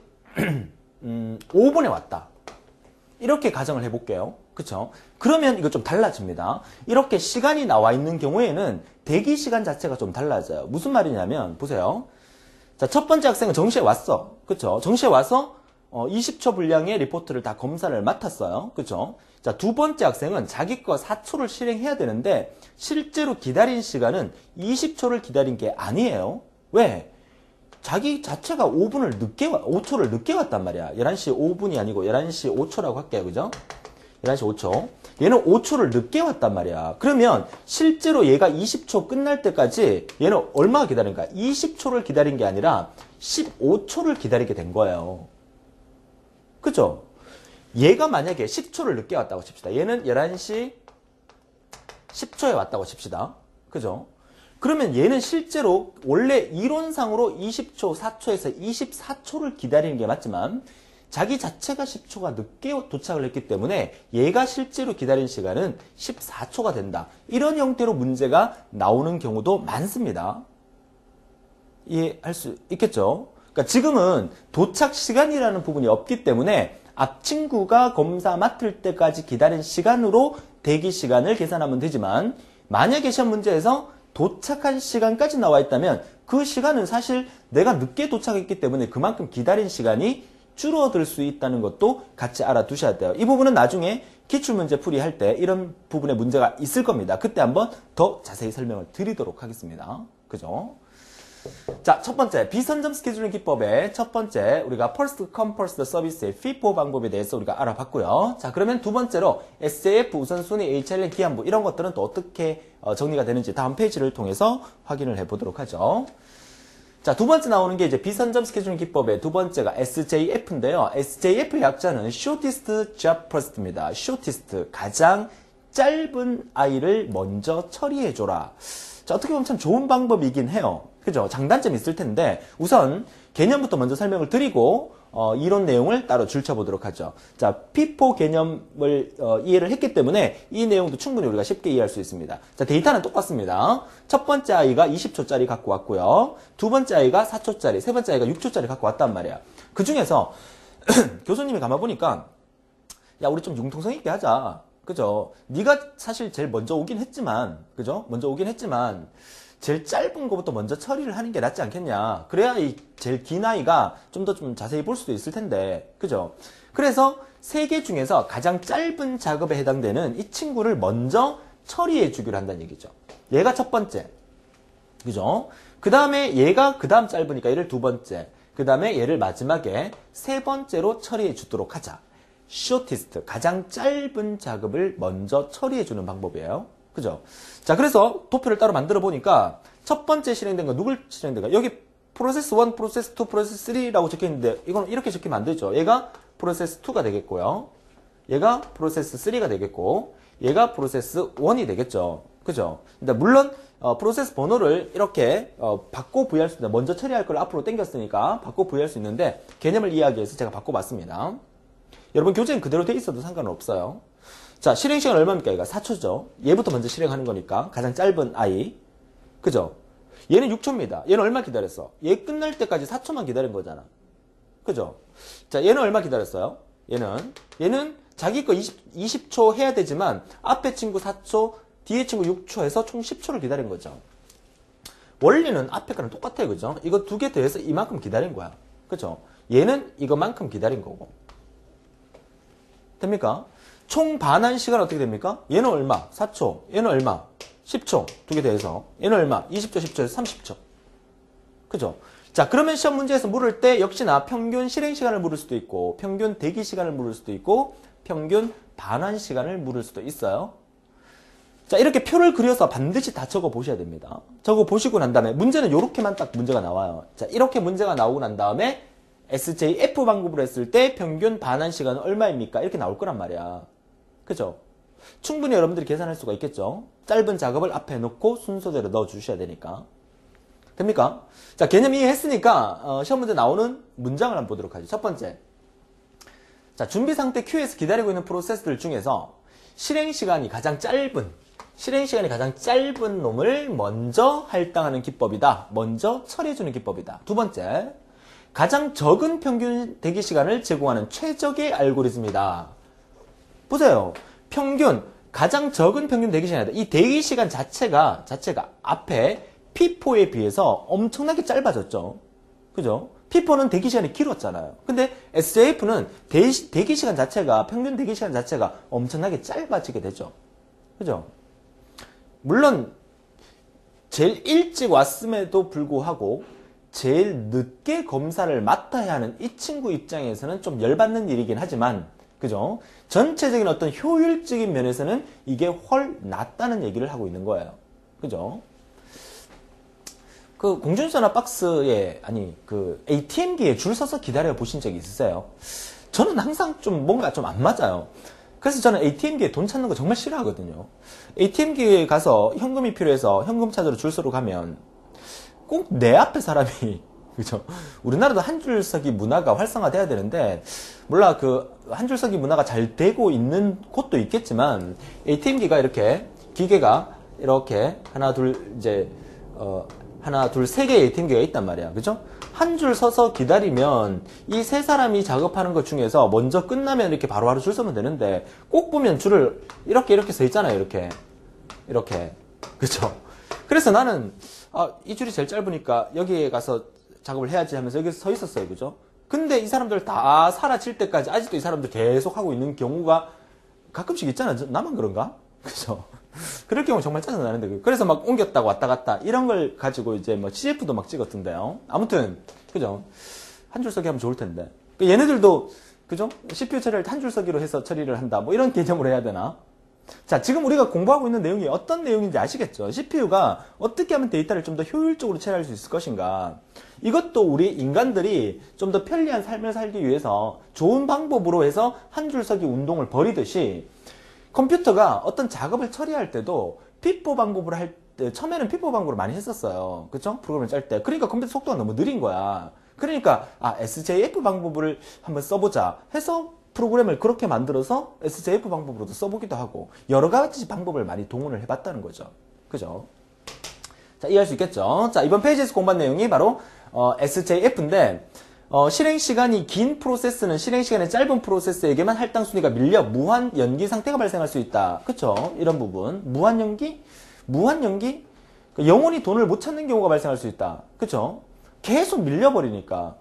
5분에 왔다. 이렇게 가정을 해볼게요. 그쵸? 그러면 이거 좀 달라집니다. 이렇게 시간이 나와 있는 경우에는 대기 시간 자체가 좀 달라져요. 무슨 말이냐면, 보세요. 자, 첫 번째 학생은 정시에 왔어. 그쵸? 정시에 와서 20초 분량의 리포트를 다 검사를 맡았어요. 그쵸? 자, 두 번째 학생은 자기 거 4초를 실행해야 되는데 실제로 기다린 시간은 20초를 기다린 게 아니에요. 왜? 자기 자체가 5초를 늦게 왔단 말이야. 11시 5분이 아니고 11시 5초라고 할게요. 그죠? 11시 5초. 얘는 5초를 늦게 왔단 말이야. 그러면 실제로 얘가 20초 끝날 때까지 얘는 얼마나 기다린가? 20초를 기다린 게 아니라 15초를 기다리게 된 거예요. 그죠? 얘가 만약에 10초를 늦게 왔다고 칩시다. 얘는 11시 10초에 왔다고 칩시다. 그죠? 그러면 얘는 실제로 원래 이론상으로 20초, 4초에서 24초를 기다리는 게 맞지만 자기 자체가 10초가 늦게 도착을 했기 때문에 얘가 실제로 기다린 시간은 14초가 된다. 이런 형태로 문제가 나오는 경우도 많습니다. 이해할 수 있겠죠? 그러니까 지금은 도착 시간이라는 부분이 없기 때문에 앞 친구가 검사 맡을 때까지 기다린 시간으로 대기 시간을 계산하면 되지만 만약에 시험 문제에서 도착한 시간까지 나와 있다면 그 시간은 사실 내가 늦게 도착했기 때문에 그만큼 기다린 시간이 줄어들 수 있다는 것도 같이 알아두셔야 돼요. 이 부분은 나중에 기출문제 풀이할 때 이런 부분에 문제가 있을 겁니다. 그때 한번 더 자세히 설명을 드리도록 하겠습니다. 그죠? 자, 첫 번째 비선점 스케줄링 기법의 첫 번째 우리가 First Come First 서비스의 FIFO 방법에 대해서 우리가 알아봤고요. 자, 그러면 두 번째로 SAF 우선순위, HLN 기한부 이런 것들은 또 어떻게 정리가 되는지 다음 페이지를 통해서 확인을 해보도록 하죠. 자, 두 번째 나오는 게 이제 비선점 스케줄링 기법의 두 번째가 SJF인데요. SJF의 약자는 Shortest Job First입니다. Shortest, 가장 짧은 i를 먼저 처리해줘라. 자, 어떻게 보면 참 좋은 방법이긴 해요. 그죠? 장단점이 있을 텐데, 우선 개념부터 먼저 설명을 드리고, 이론 내용을 따로 줄쳐보도록 하죠. 자, 피포 개념을 이해를 했기 때문에 이 내용도 충분히 우리가 쉽게 이해할 수 있습니다. 자, 데이터는 똑같습니다. 첫 번째 아이가 20초짜리 갖고 왔고요. 두 번째 아이가 4초짜리, 세 번째 아이가 6초짜리 갖고 왔단 말이야. 그 중에서 교수님이 가만보니까 야, 우리 좀 융통성 있게 하자. 그죠? 네가 사실 제일 먼저 오긴 했지만, 그죠? 먼저 오긴 했지만 제일 짧은 것부터 먼저 처리를 하는 게 낫지 않겠냐. 그래야 이 제일 긴 아이가 좀 더 좀 자세히 볼 수도 있을 텐데. 그죠? 그래서 세 개 중에서 가장 짧은 작업에 해당되는 이 친구를 먼저 처리해 주기로 한다는 얘기죠. 얘가 첫 번째. 그죠? 그 다음에 얘가 그 다음 짧으니까 얘를 두 번째. 그 다음에 얘를 마지막에 세 번째로 처리해 주도록 하자. shortest, 가장 짧은 작업을 먼저 처리해 주는 방법이에요. 그죠? 자, 그래서 도표를 따로 만들어 보니까 첫 번째 실행된 건 누굴 실행된가? 여기 프로세스 1, 프로세스 2, 프로세스 3라고 적혀 있는데 이건 이렇게 적히면 안 되죠. 얘가 프로세스 2가 되겠고요. 얘가 프로세스 3가 되겠고 얘가 프로세스 1이 되겠죠. 그죠? 근데 물론 프로세스 번호를 이렇게 바꿔 부여할 수 있는데 먼저 처리할 걸 앞으로 당겼으니까 바꿔 부여할 수 있는데 개념을 이해하기 위해서 제가 바꿔봤습니다. 여러분 교재는 그대로 돼 있어도 상관은 없어요. 자, 실행 시간 얼마입니까? 얘가 4초죠. 얘부터 먼저 실행하는 거니까 가장 짧은 아이. 그죠? 얘는 6초입니다. 얘는 얼마 기다렸어? 얘 끝날 때까지 4초만 기다린 거잖아. 그죠? 자, 얘는 얼마 기다렸어요? 얘는 자기 거 20초 해야 되지만 앞에 친구 4초, 뒤에 친구 6초 해서 총 10초를 기다린 거죠. 원리는 앞에 거랑 똑같아요. 그죠? 이거 두 개 더해서 이만큼 기다린 거야. 그죠? 얘는 이거만큼 기다린 거고. 됩니까? 총 반환 시간 어떻게 됩니까? 얘는 얼마? 4초. 얘는 얼마? 10초. 두 개 더해서. 얘는 얼마? 20초, 10초에서 30초. 그죠? 자, 그러면 시험 문제에서 물을 때 역시나 평균 실행 시간을 물을 수도 있고, 평균 대기 시간을 물을 수도 있고, 평균 반환 시간을 물을 수도 있어요. 자, 이렇게 표를 그려서 반드시 다 적어 보셔야 됩니다. 적어 보시고 난 다음에 문제는 이렇게만 딱 문제가 나와요. 자, 이렇게 문제가 나오고 난 다음에 SJF 방법으로 했을 때 평균 반환 시간은 얼마입니까? 이렇게 나올 거란 말이야. 그죠? 충분히 여러분들이 계산할 수가 있겠죠? 짧은 작업을 앞에 놓고 순서대로 넣어 주셔야 되니까. 됩니까? 자, 개념 이해했으니까 시험 문제 나오는 문장을 한번 보도록 하죠. 첫 번째. 자, 준비 상태 Q에서 기다리고 있는 프로세스들 중에서 실행 시간이 가장 짧은 놈을 먼저 할당하는 기법이다. 먼저 처리해주는 기법이다. 두 번째. 가장 적은 평균 대기 시간을 제공하는 최적의 알고리즘이다. 보세요. 가장 적은 평균 대기 시간이다. 이 대기 시간 자체가 앞에 P4에 비해서 엄청나게 짧아졌죠. 그죠? P4는 대기 시간이 길었잖아요. 근데 SJF는 대기 시간 자체가, 평균 대기 시간 자체가 엄청나게 짧아지게 되죠. 그죠? 물론, 제일 일찍 왔음에도 불구하고, 제일 늦게 검사를 맡아야 하는 이 친구 입장에서는 좀 열받는 일이긴 하지만, 그죠? 전체적인 어떤 효율적인 면에서는 이게 훨 낫다는 얘기를 하고 있는 거예요. 그죠? 그 공중전화 박스에, 그 ATM기에 줄 서서 기다려 보신 적이 있으세요? 저는 항상 좀 뭔가 좀 안 맞아요. 그래서 저는 ATM기에 돈 찾는 거 정말 싫어하거든요. ATM기에 가서 현금이 필요해서 현금 찾으러 줄 서러 가면 꼭 내 앞에 사람이, 그죠? 우리나라도 한 줄 서기 문화가 활성화돼야 되는데, 몰라, 그 한 줄 서기 문화가 잘 되고 있는 곳도 있겠지만, ATM기가 이렇게, 기계가 이렇게 하나, 둘, 세 개의 ATM기가 있단 말이야. 그죠? 한 줄 서서 기다리면 이 세 사람이 작업하는 것 중에서 먼저 끝나면 이렇게 바로바로 줄 서면 되는데 꼭 보면 줄을 이렇게 서 있잖아요. 이렇게. 그죠? 그래서 나는 이 줄이 제일 짧으니까 여기에 가서 작업을 해야지 하면서 여기서 서 있었어요. 그죠? 근데 이 사람들 다 사라질 때까지 아직도 이 사람들 계속 하고 있는 경우가 가끔씩 있잖아요. 나만 그런가? 그죠? 그럴 경우 정말 짜증나는데. 그래서 막 옮겼다가 왔다 갔다. 이런 걸 가지고 이제 뭐 CF도 막 찍었던데요. 아무튼, 그죠? 한 줄 서기 하면 좋을 텐데. 얘네들도, 그죠? CPU 처리를 한 줄 서기로 해서 처리를 한다. 뭐 이런 개념으로 해야 되나? 자, 지금 우리가 공부하고 있는 내용이 어떤 내용인지 아시겠죠? CPU가 어떻게 하면 데이터를 좀 더 효율적으로 처리할 수 있을 것인가? 이것도 우리 인간들이 좀 더 편리한 삶을 살기 위해서 좋은 방법으로 해서 한 줄 서기 운동을 벌이듯이 컴퓨터가 어떤 작업을 처리할 때도 피포 방법으로 할 때, 처음에는 피포 방법으로 많이 했었어요. 그쵸? 프로그램을 짤 때. 그러니까 컴퓨터 속도가 너무 느린 거야. 그러니까, SJF 방법을 한번 써보자 해서 프로그램을 그렇게 만들어서 SJF 방법으로도 써보기도 하고, 여러 가지 방법을 많이 동원을 해봤다는 거죠. 그죠? 자, 이해할 수 있겠죠? 자, 이번 페이지에서 공부한 내용이 바로, SJF인데, 실행 시간이 긴 프로세스는 실행 시간이 짧은 프로세스에게만 할당 순위가 밀려 무한 연기 상태가 발생할 수 있다. 그쵸? 이런 부분. 무한 연기? 무한 연기? 영원히 돈을 못 찾는 경우가 발생할 수 있다. 그쵸? 계속 밀려버리니까.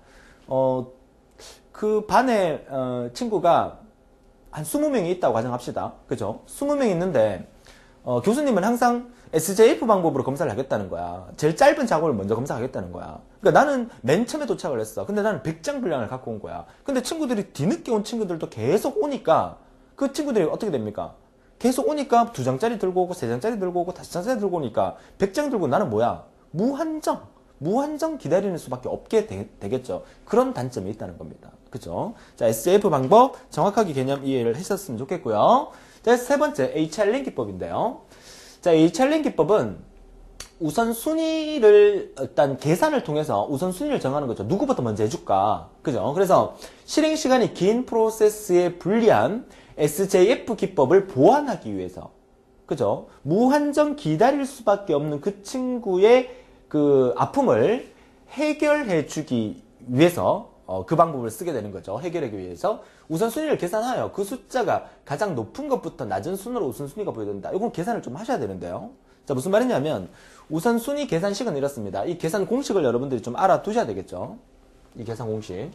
그 반에, 친구가 한 20명이 있다고 가정합시다. 그죠? 20명이 있는데, 교수님은 항상 SJF 방법으로 검사를 하겠다는 거야. 제일 짧은 작업을 먼저 검사하겠다는 거야. 그러니까 나는 맨 처음에 도착을 했어. 근데 나는 100장 분량을 갖고 온 거야. 근데 친구들이 뒤늦게 온 친구들도 계속 오니까 그 친구들이 어떻게 됩니까? 계속 오니까 2장짜리 들고 오고 3장짜리 들고 오고 5장짜리 들고 오니까 100장 들고 나는 뭐야? 무한정 기다리는 수밖에 없게 되겠죠. 그런 단점이 있다는 겁니다. 그죠? 자, SJF 방법 정확하게 개념 이해를 했었으면 좋겠고요. 자, 세 번째 HR링 기법인데요. 자, HR링 기법은 우선순위를 일단 계산을 통해서 우선순위를 정하는 거죠. 누구부터 먼저 해줄까? 그죠? 그래서 실행 시간이 긴 프로세스에 불리한 SJF 기법을 보완하기 위해서, 그죠? 무한정 기다릴 수밖에 없는 그 친구의 그 아픔을 해결해 주기 위해서 그 방법을 쓰게 되는 거죠. 해결하기 위해서 우선순위를 계산하여 그 숫자가 가장 높은 것부터 낮은 순으로 우선순위가 보여진다. 이건 계산을 좀 하셔야 되는데요. 자, 무슨 말이냐면 우선순위 계산식은 이렇습니다. 이 계산 공식을 여러분들이 좀 알아두셔야 되겠죠. 이 계산 공식.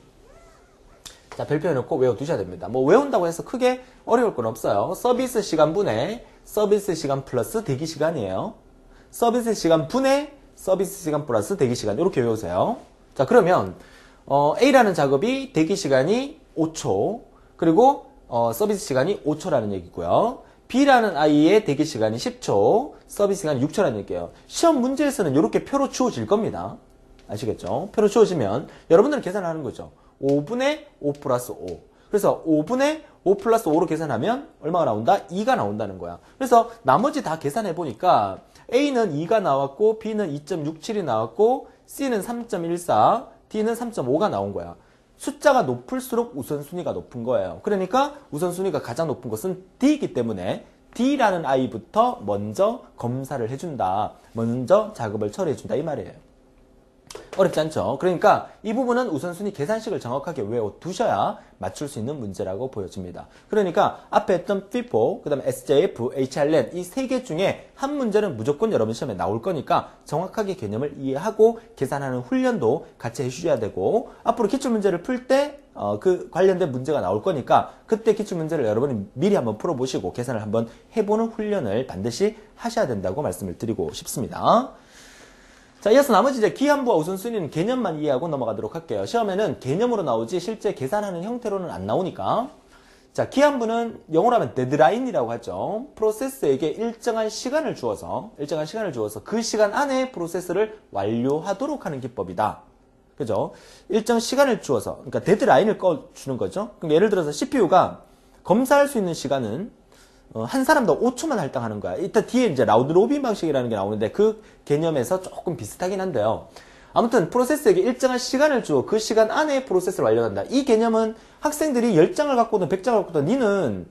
자, 별표해놓고 외워두셔야 됩니다. 뭐 외운다고 해서 크게 어려울 건 없어요. 서비스 시간 분의 서비스 시간 플러스 대기 시간이에요. 서비스 시간 분의 서비스 시간 플러스 대기 시간. 이렇게 외우세요. 자, 그러면 A라는 작업이 대기 시간이 5초, 그리고 서비스 시간이 5초라는 얘기고요. B라는 아이의 대기 시간이 10초, 서비스 시간이 6초라는 얘기예요. 시험 문제에서는 이렇게 표로 주어질 겁니다. 아시겠죠? 표로 주어지면 여러분들은 계산하는 거죠. 5분의 5 플러스 5. 그래서 5분의 5 플러스 5로 계산하면 얼마가 나온다? 2가 나온다는 거야. 그래서 나머지 다 계산해 보니까 A는 2가 나왔고, B는 2.67이 나왔고, C는 3.14, D는 3.5가 나온 거야. 숫자가 높을수록 우선순위가 높은 거예요. 그러니까 우선순위가 가장 높은 것은 D이기 때문에 D라는 아이부터 먼저 검사를 해준다. 먼저 작업을 처리해준다. 이 말이에요. 어렵지 않죠? 그러니까 이 부분은 우선순위 계산식을 정확하게 외워두셔야 맞출 수 있는 문제라고 보여집니다. 그러니까 앞에 했던 FIFO, 그 다음에 SJF, HRLEN 이 세 개 중에 한 문제는 무조건 여러분 시험에 나올 거니까 정확하게 개념을 이해하고 계산하는 훈련도 같이 해주셔야 되고, 앞으로 기출문제를 풀 때 그 관련된 문제가 나올 거니까 그때 기출문제를 여러분이 미리 한번 풀어보시고 계산을 한번 해보는 훈련을 반드시 하셔야 된다고 말씀을 드리고 싶습니다. 자, 이어서 나머지 이제 기한부와 우선순위는 개념만 이해하고 넘어가도록 할게요. 시험에는 개념으로 나오지 실제 계산하는 형태로는 안 나오니까. 자, 기한부는 영어로 하면 데드라인이라고 하죠. 프로세스에게 일정한 시간을 주어서 그 시간 안에 프로세스를 완료하도록 하는 기법이다. 그죠? 일정 시간을 주어서, 그러니까 데드라인을 꺼주는 거죠. 그러니까 예를 들어서 CPU가 검사할 수 있는 시간은 한 사람도 5초만 할당하는 거야. 이따 뒤에 이제 라우드 로빈 방식이라는 게 나오는데 그 개념에서 조금 비슷하긴 한데요. 아무튼 프로세스에게 일정한 시간을 주어 그 시간 안에 프로세스를 완료한다. 이 개념은 학생들이 10장을 갖고든 100장을 갖고든 니는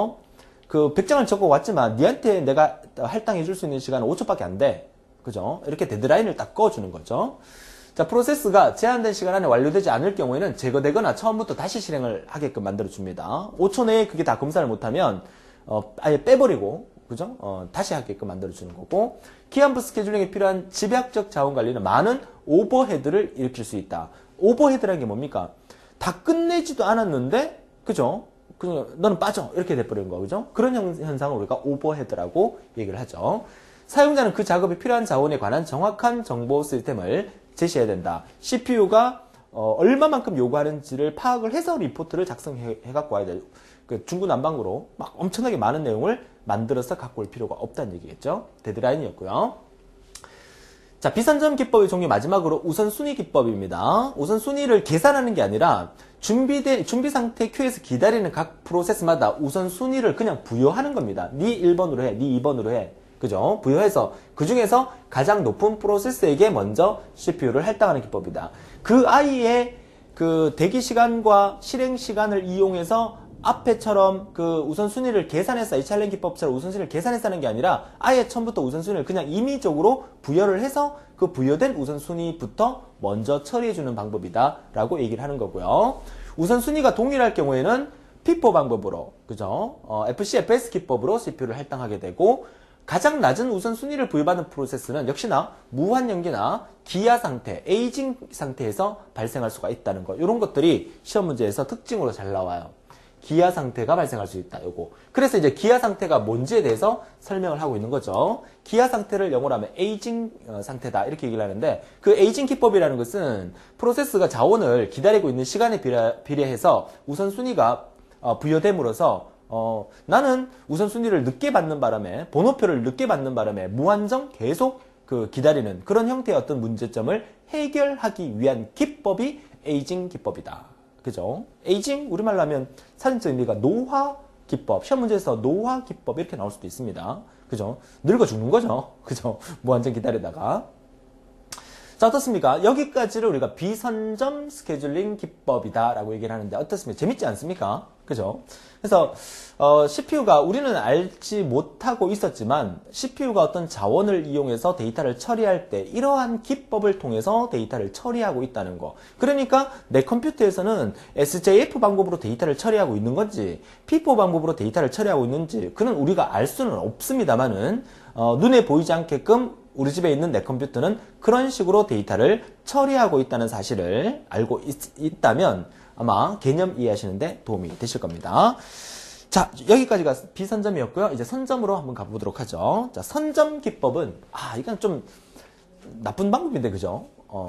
그 100장을 적고 왔지만 니한테 내가 할당해 줄 수 있는 시간은 5초밖에 안 돼. 그죠? 이렇게 데드라인을 딱 꺼주는 거죠. 자, 프로세스가 제한된 시간 안에 완료되지 않을 경우에는 제거되거나 처음부터 다시 실행을 하게끔 만들어줍니다. 5초 내에 그게 다 검사를 못하면 아예 빼버리고, 그죠? 다시 하게끔 만들어주는 거고, 기한부 스케줄링에 필요한 집약적 자원 관리는 많은 오버헤드를 일으킬 수 있다. 오버헤드라는 게 뭡니까? 다 끝내지도 않았는데, 그죠? 너는 빠져. 이렇게 돼버리는 거, 그죠? 그런 현상을 우리가 오버헤드라고 얘기를 하죠. 사용자는 그 작업에 필요한 자원에 관한 정확한 정보 시스템을 제시해야 된다. CPU가 얼마만큼 요구하는지를 파악을 해서 리포트를 작성해 갖고 와야 돼요. 그 중구난방으로 막 엄청나게 많은 내용을 만들어서 갖고 올 필요가 없다는 얘기겠죠. 데드라인이었고요. 자, 비선점 기법의 종류 마지막으로 우선순위 기법입니다. 우선순위를 계산하는 게 아니라 준비 상태 Q에서 기다리는 각 프로세스마다 우선순위를 그냥 부여하는 겁니다. 니 1번으로 해, 니 2번으로 해. 그죠? 부여해서 그 중에서 가장 높은 프로세스에게 먼저 CPU를 할당하는 기법이다. 그 아이의 그 대기 시간과 실행 시간을 이용해서 앞에처럼 그 우선순위를 계산해서 HRM 기법처럼 우선순위를 계산해서 하는 게 아니라 아예 처음부터 우선순위를 그냥 임의적으로 부여를 해서 그 부여된 우선순위부터 먼저 처리해주는 방법이다 라고 얘기를 하는 거고요. 우선순위가 동일할 경우에는 FIFO 방법으로, 그죠? FCFS 기법으로 CPU를 할당하게 되고, 가장 낮은 우선순위를 부여받은 프로세스는 역시나 무한연기나 기아 상태, 에이징 상태에서 발생할 수가 있다는 거. 이런 것들이 시험 문제에서 특징으로 잘 나와요. 기아 상태가 발생할 수 있다. 요거. 그래서 이제 기아 상태가 뭔지에 대해서 설명을 하고 있는 거죠. 기아 상태를 영어로 하면 에이징 상태다. 이렇게 얘기를 하는데 그 에이징 기법이라는 것은 프로세스가 자원을 기다리고 있는 시간에 비례해서 우선순위가 부여됨으로써 나는 우선순위를 늦게 받는 바람에 번호표를 늦게 받는 바람에 무한정 계속 그 기다리는 그런 형태의 어떤 문제점을 해결하기 위한 기법이 에이징 기법이다. 그죠? 에이징 우리말로 하면 사전적 의미가 노화 기법, 시험 문제에서 노화 기법 이렇게 나올 수도 있습니다. 그죠? 늙어 죽는 거죠. 그죠? 무한정 기다리다가. 자, 어떻습니까? 여기까지를 우리가 비선점 스케줄링 기법이다 라고 얘기를 하는데 어떻습니까? 재밌지 않습니까? 그죠? 그래서 CPU가 우리는 알지 못하고 있었지만 CPU가 어떤 자원을 이용해서 데이터를 처리할 때 이러한 기법을 통해서 데이터를 처리하고 있다는 거. 그러니까 내 컴퓨터에서는 SJF 방법으로 데이터를 처리하고 있는 건지 FIFO 방법으로 데이터를 처리하고 있는지 그는 우리가 알 수는 없습니다만은 눈에 보이지 않게끔 우리 집에 있는 내 컴퓨터는 그런 식으로 데이터를 처리하고 있다는 사실을 알고 있다면 아마 개념 이해하시는데 도움이 되실 겁니다. 자, 여기까지가 비선점이었고요. 이제 선점으로 한번 가보도록 하죠. 자, 선점 기법은 이건 좀 나쁜 방법인데 그죠?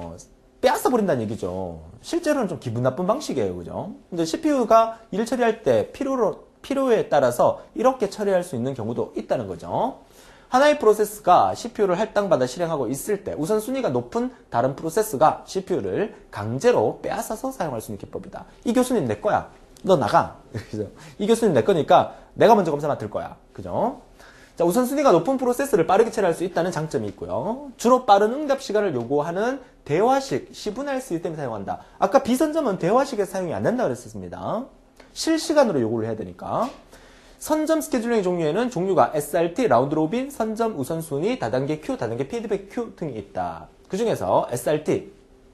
빼앗아 버린다는 얘기죠. 실제로는 좀 기분 나쁜 방식이에요. 그죠? 근데 CPU가 일 처리할 때 필요에 따라서 이렇게 처리할 수 있는 경우도 있다는 거죠. 하나의 프로세스가 CPU를 할당받아 실행하고 있을 때 우선순위가 높은 다른 프로세스가 CPU를 강제로 빼앗아서 사용할 수 있는 기법이다. 이 교수님 내 거야. 너 나가. 이 교수님 내 거니까 내가 먼저 검사 맡을 거야. 그죠? 자, 우선순위가 높은 프로세스를 빠르게 처리할 수 있다는 장점이 있고요. 주로 빠른 응답 시간을 요구하는 대화식, 시분할 수 있기 때문에 사용한다. 아까 비선점은 대화식에서 사용이 안 된다고 그랬었습니다. 실시간으로 요구를 해야 되니까. 선점 스케줄링의 종류에는 종류가 SRT, 라운드 로빈, 선점 우선순위, 다단계 Q, 다단계 피드백 Q 등이 있다. 그 중에서 SRT.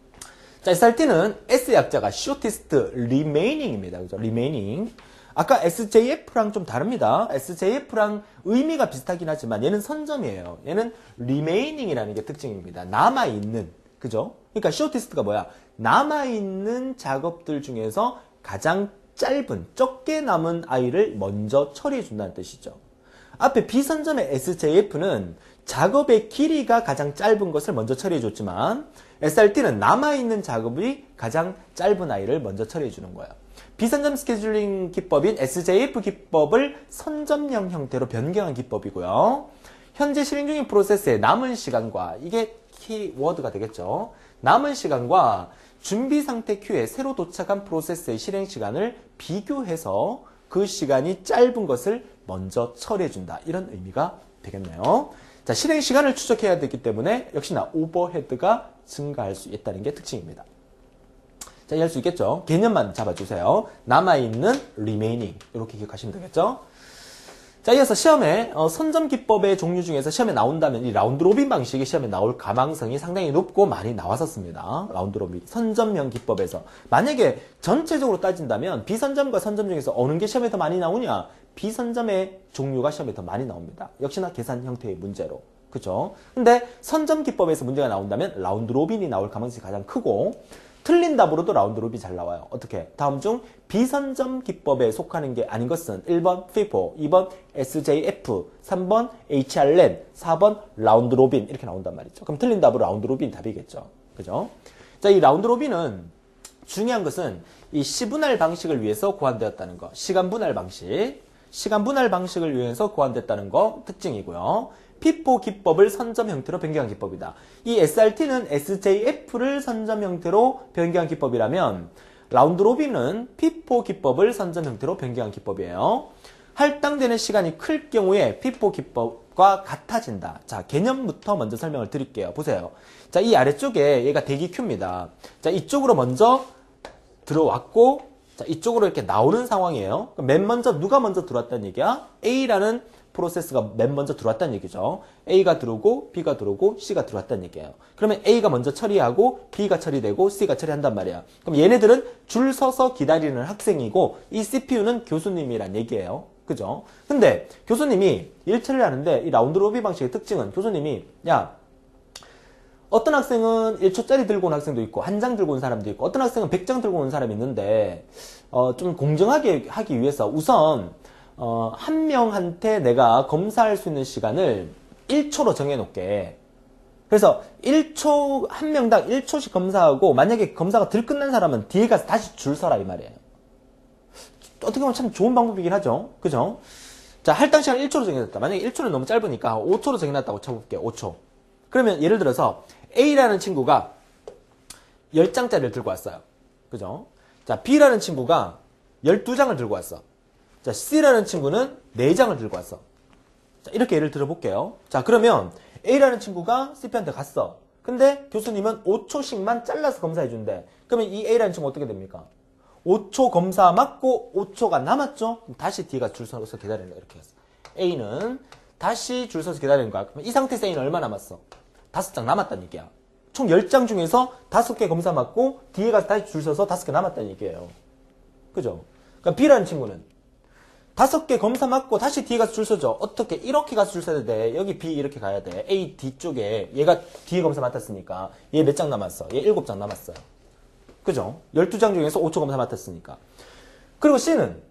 자, SRT는 S 약자가 Shortest Remaining입니다. 그죠? Remaining. 아까 SJF랑 좀 다릅니다. SJF랑 의미가 비슷하긴 하지만 얘는 선점이에요. 얘는 Remaining이라는 게 특징입니다. 남아있는. 그죠? 그러니까 Shortest가 뭐야? 남아있는 작업들 중에서 가장 짧은, 적게 남은 아이를 먼저 처리해 준다는 뜻이죠. 앞에 비선점의 SJF는 작업의 길이가 가장 짧은 것을 먼저 처리해 줬지만 SRT는 남아있는 작업이 가장 짧은 아이를 먼저 처리해 주는 거예요. 비선점 스케줄링 기법인 SJF 기법을 선점형 형태로 변경한 기법이고요. 현재 실행 중인 프로세스의 남은 시간과 이게 키워드가 되겠죠. 남은 시간과 준비 상태 Q에 새로 도착한 프로세스의 실행 시간을 비교해서 그 시간이 짧은 것을 먼저 처리해준다. 이런 의미가 되겠네요. 자, 실행 시간을 추적해야 되기 때문에 역시나 오버헤드가 증가할 수 있다는 게 특징입니다. 자, 이해할 수 있겠죠? 개념만 잡아주세요. 남아있는 remaining 이렇게 기억하시면 되겠죠? 자, 이어서 시험에 선점 기법의 종류 중에서 시험에 나온다면 이 라운드 로빈 방식이 시험에 나올 가망성이 상당히 높고 많이 나왔었습니다. 라운드 로빈 선점형 기법에서 만약에 전체적으로 따진다면 비선점과 선점 중에서 어느 게 시험에 더 많이 나오냐? 비선점의 종류가 시험에 더 많이 나옵니다. 역시나 계산 형태의 문제로. 그죠? 근데 선점 기법에서 문제가 나온다면 라운드 로빈이 나올 가망성이 가장 크고 틀린 답으로도 라운드 로빈이 잘 나와요. 어떻게? 다음 중 비선점 기법에 속하는 게 아닌 것은 1번 FIFO, 2번 SJF, 3번 HRM, 4번 라운드 로빈 이렇게 나온단 말이죠. 그럼 틀린 답으로 라운드 로빈 답이겠죠. 그죠? 자, 이 라운드 로빈은 중요한 것은 이 시분할 방식을 위해서 고안되었다는 거. 시간 분할 방식. 시간 분할 방식을 위해서 고안됐다는 거 특징이고요. 피포 기법을 선점 형태로 변경한 기법이다. 이 SRT는 SJF를 선점 형태로 변경한 기법이라면 라운드 로빈은 피포 기법을 선점 형태로 변경한 기법이에요. 할당되는 시간이 클 경우에 피포 기법과 같아진다. 자, 개념부터 먼저 설명을 드릴게요. 보세요. 자, 이 아래쪽에 얘가 대기 큐입니다. 자, 이쪽으로 먼저 들어왔고, 자, 이쪽으로 이렇게 나오는 상황이에요. 맨 먼저 누가 먼저 들어왔다는 얘기야? A라는 프로세스가 맨 먼저 들어왔다는 얘기죠. A가 들어오고 B가 들어오고 C가 들어왔다는 얘기예요. 그러면 A가 먼저 처리하고 B가 처리되고 C가 처리한단 말이야. 그럼 얘네들은 줄 서서 기다리는 학생이고 이 CPU는 교수님이란 얘기예요. 그죠? 근데 교수님이 일 처리를 하는데 이 라운드 로빈 방식의 특징은 교수님이 야, 어떤 학생은 1초짜리 들고 온 학생도 있고 한 장 들고 온 사람도 있고 어떤 학생은 100장 들고 온 사람이 있는데 좀 공정하게 하기 위해서 우선 한 명한테 내가 검사할 수 있는 시간을 1초로 정해놓게. 그래서 1초, 한 명당 1초씩 검사하고, 만약에 검사가 덜 끝난 사람은 뒤에 가서 다시 줄 서라, 이 말이에요. 어떻게 보면 참 좋은 방법이긴 하죠. 그죠? 자, 할당 시간 1초로 정해놨다. 만약에 1초는 너무 짧으니까 5초로 정해놨다고 쳐볼게요. 5초. 그러면 예를 들어서 A라는 친구가 10장짜리를 들고 왔어요. 그죠? 자, B라는 친구가 12장을 들고 왔어. 자, C라는 친구는 4장을 들고 왔어. 자, 이렇게 예를 들어볼게요. 자, 그러면 A라는 친구가 CP한테 갔어. 근데 교수님은 5초씩만 잘라서 검사해준대. 그러면 이 A라는 친구 어떻게 됩니까? 5초 검사 맞고 5초가 남았죠? 그럼 다시 D가 줄 서서 기다리는 거야. 이렇게 했어. A는 다시 줄 서서 기다리는 거야. 그러면 이 상태에서 A는 얼마 남았어? 5장 남았다는 얘기야. 총 10장 중에서 5개 검사 맞고 뒤에 가서 다시 줄 서서 5개 남았다는 얘기예요. 그죠? 그러니까 B라는 친구는 5개 검사 맞고 다시 뒤에 가서 줄 서죠. 어떻게? 이렇게 가서 줄 서야 돼. 여기 B 이렇게 가야 돼. A, D 쪽에 얘가 뒤에 검사 맡았으니까 얘 몇 장 남았어? 얘 7장 남았어요. 그죠? 12장 중에서 5초 검사 맡았으니까. 그리고 C는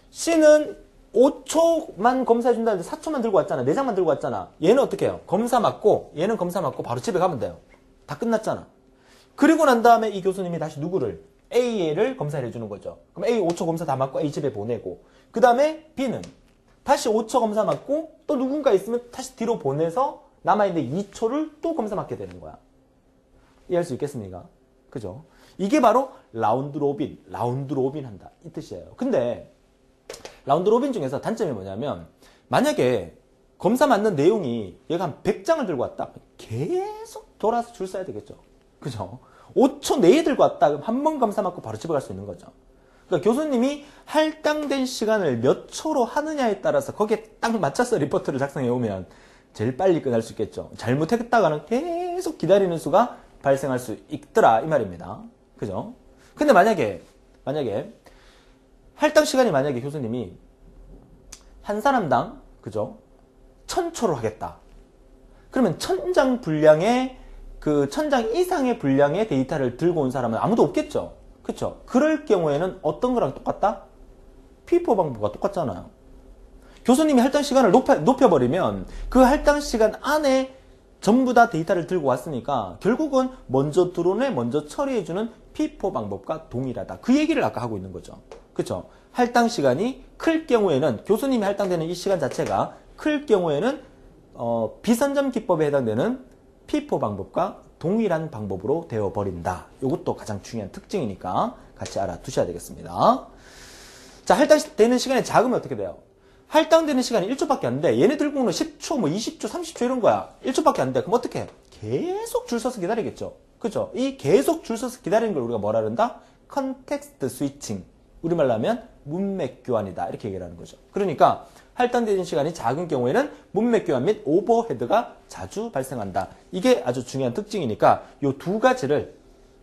5초만 검사해준다는데 4초만 들고 왔잖아. 4장만 들고 왔잖아. 얘는 어떻게 해요? 검사 맞고 얘는 검사 맞고 바로 집에 가면 돼요. 다 끝났잖아. 그리고 난 다음에 이 교수님이 다시 누구를? A를 검사를 해주는 거죠. 그럼 A 5초 검사 다 맞고 A 집에 보내고 그 다음에 B는 다시 5초 검사 맞고 또 누군가 있으면 다시 뒤로 보내서 남아있는 2초를 또 검사 맞게 되는 거야. 이해할 수 있겠습니까? 그죠? 이게 바로 라운드 로빈 한다. 이 뜻이에요. 근데 라운드 로빈 중에서 단점이 뭐냐면 만약에 검사 맞는 내용이 얘가 한 100장을 들고 왔다. 계속 돌아서 줄 서야 되겠죠. 그죠? 5초 내에 들고 왔다. 그럼 한 번 검사 맞고 바로 집에 갈 수 있는 거죠. 그러니까 교수님이 할당된 시간을 몇 초로 하느냐에 따라서 거기에 딱 맞춰서 리포트를 작성해 오면 제일 빨리 끝날 수 있겠죠. 잘못했다가는 계속 기다리는 수가 발생할 수 있더라 이 말입니다. 그죠? 근데 만약에 할당 시간이 만약에 교수님이 한 사람당 그죠? 1000초로 하겠다. 그러면 1000장 분량의 그 1000장 이상의 분량의 데이터를 들고 온 사람은 아무도 없겠죠. 그쵸? 그럴 경우에는 어떤 거랑 똑같다? 피포 방법과 똑같잖아요. 교수님이 할당 시간을 높여버리면 그 할당 시간 안에 전부 다 데이터를 들고 왔으니까 결국은 먼저 들어오네 먼저 처리해주는 피포 방법과 동일하다. 그 얘기를 아까 하고 있는 거죠. 그쵸? 할당 시간이 클 경우에는 교수님이 할당되는 이 시간 자체가 클 경우에는 비선점 기법에 해당되는 피포 방법과 동일한 방법으로 되어버린다. 이것도 가장 중요한 특징이니까 같이 알아두셔야 되겠습니다. 자, 할당되는 시간이 작으면 어떻게 돼요? 할당되는 시간이 1초밖에 안 돼. 얘네 들고 오는 10초, 20초, 30초 이런 거야. 1초밖에 안 돼. 그럼 어떻게 해? 계속 줄 서서 기다리겠죠. 그죠? 이 계속 줄 서서 기다리는 걸 우리가 뭐라 그런다? 컨텍스트 스위칭. 우리말로 하면 문맥 교환이다. 이렇게 얘기를 하는 거죠. 그러니까 할당되는 시간이 작은 경우에는 문맥 교환 및 오버헤드가 자주 발생한다. 이게 아주 중요한 특징이니까 이 두 가지를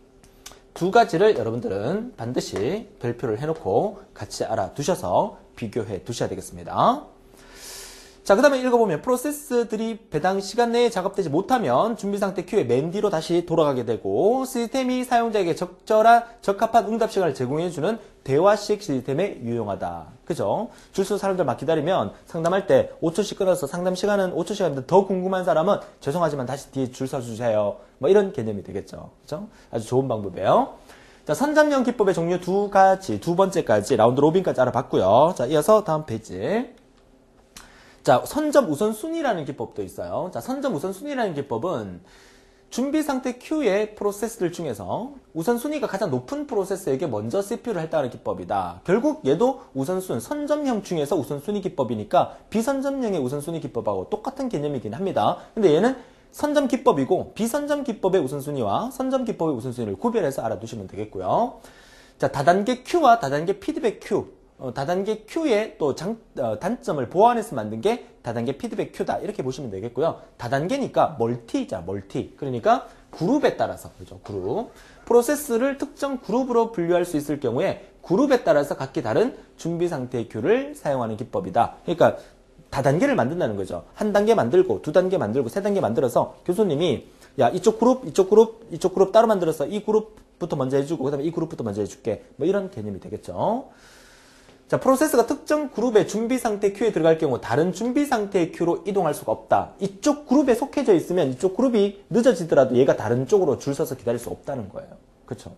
여러분들은 반드시 별표를 해놓고 같이 알아두셔서 비교해 두셔야 되겠습니다. 자, 그 다음에 읽어보면 프로세스들이 배당 시간 내에 작업되지 못하면 준비상태 큐의 맨 뒤로 다시 돌아가게 되고 시스템이 사용자에게 적합한 응답 시간을 제공해주는 대화식 시스템에 유용하다. 그죠? 줄서 사람들 막 기다리면 상담할 때 5초씩 끊어서 상담 시간은 5초씩인데 더 궁금한 사람은 죄송하지만 다시 뒤에 줄 서주세요. 뭐 이런 개념이 되겠죠. 그죠? 아주 좋은 방법이에요. 자, 선점형 기법의 종류 두 가지, 두 번째까지 라운드 로빈까지 알아봤고요. 자, 이어서 다음 페이지. 자, 선점 우선순위라는 기법도 있어요. 자, 선점 우선순위라는 기법은 준비 상태 Q의 프로세스들 중에서 우선순위가 가장 높은 프로세스에게 먼저 CPU를 할당하는 기법이다. 결국 얘도 우선순위, 선점형 중에서 우선순위 기법이니까 비선점형의 우선순위 기법하고 똑같은 개념이긴 합니다. 근데 얘는 선점 기법이고 비선점 기법의 우선순위와 선점 기법의 우선순위를 구별해서 알아두시면 되겠고요. 자, 다단계 Q와 다단계 피드백 Q. 다단계 Q의 또 단점을 보완해서 만든 게 다단계 피드백 Q다. 이렇게 보시면 되겠고요. 다단계니까 멀티자, 멀티. 그러니까 그룹에 따라서, 그죠? 그룹. 프로세스를 특정 그룹으로 분류할 수 있을 경우에 그룹에 따라서 각기 다른 준비 상태의 Q를 사용하는 기법이다. 그러니까 다단계를 만든다는 거죠. 한 단계 만들고, 두 단계 만들고, 세 단계 만들어서 교수님이 야, 이쪽 그룹, 이쪽 그룹, 이쪽 그룹 따로 만들어서 이 그룹부터 먼저 해주고, 그 다음에 이 그룹부터 먼저 해줄게. 뭐 이런 개념이 되겠죠. 자, 프로세스가 특정 그룹의 준비 상태 Q에 들어갈 경우 다른 준비 상태의 Q로 이동할 수가 없다. 이쪽 그룹에 속해져 있으면 이쪽 그룹이 늦어지더라도 얘가 다른 쪽으로 줄 서서 기다릴 수 없다는 거예요. 그렇죠?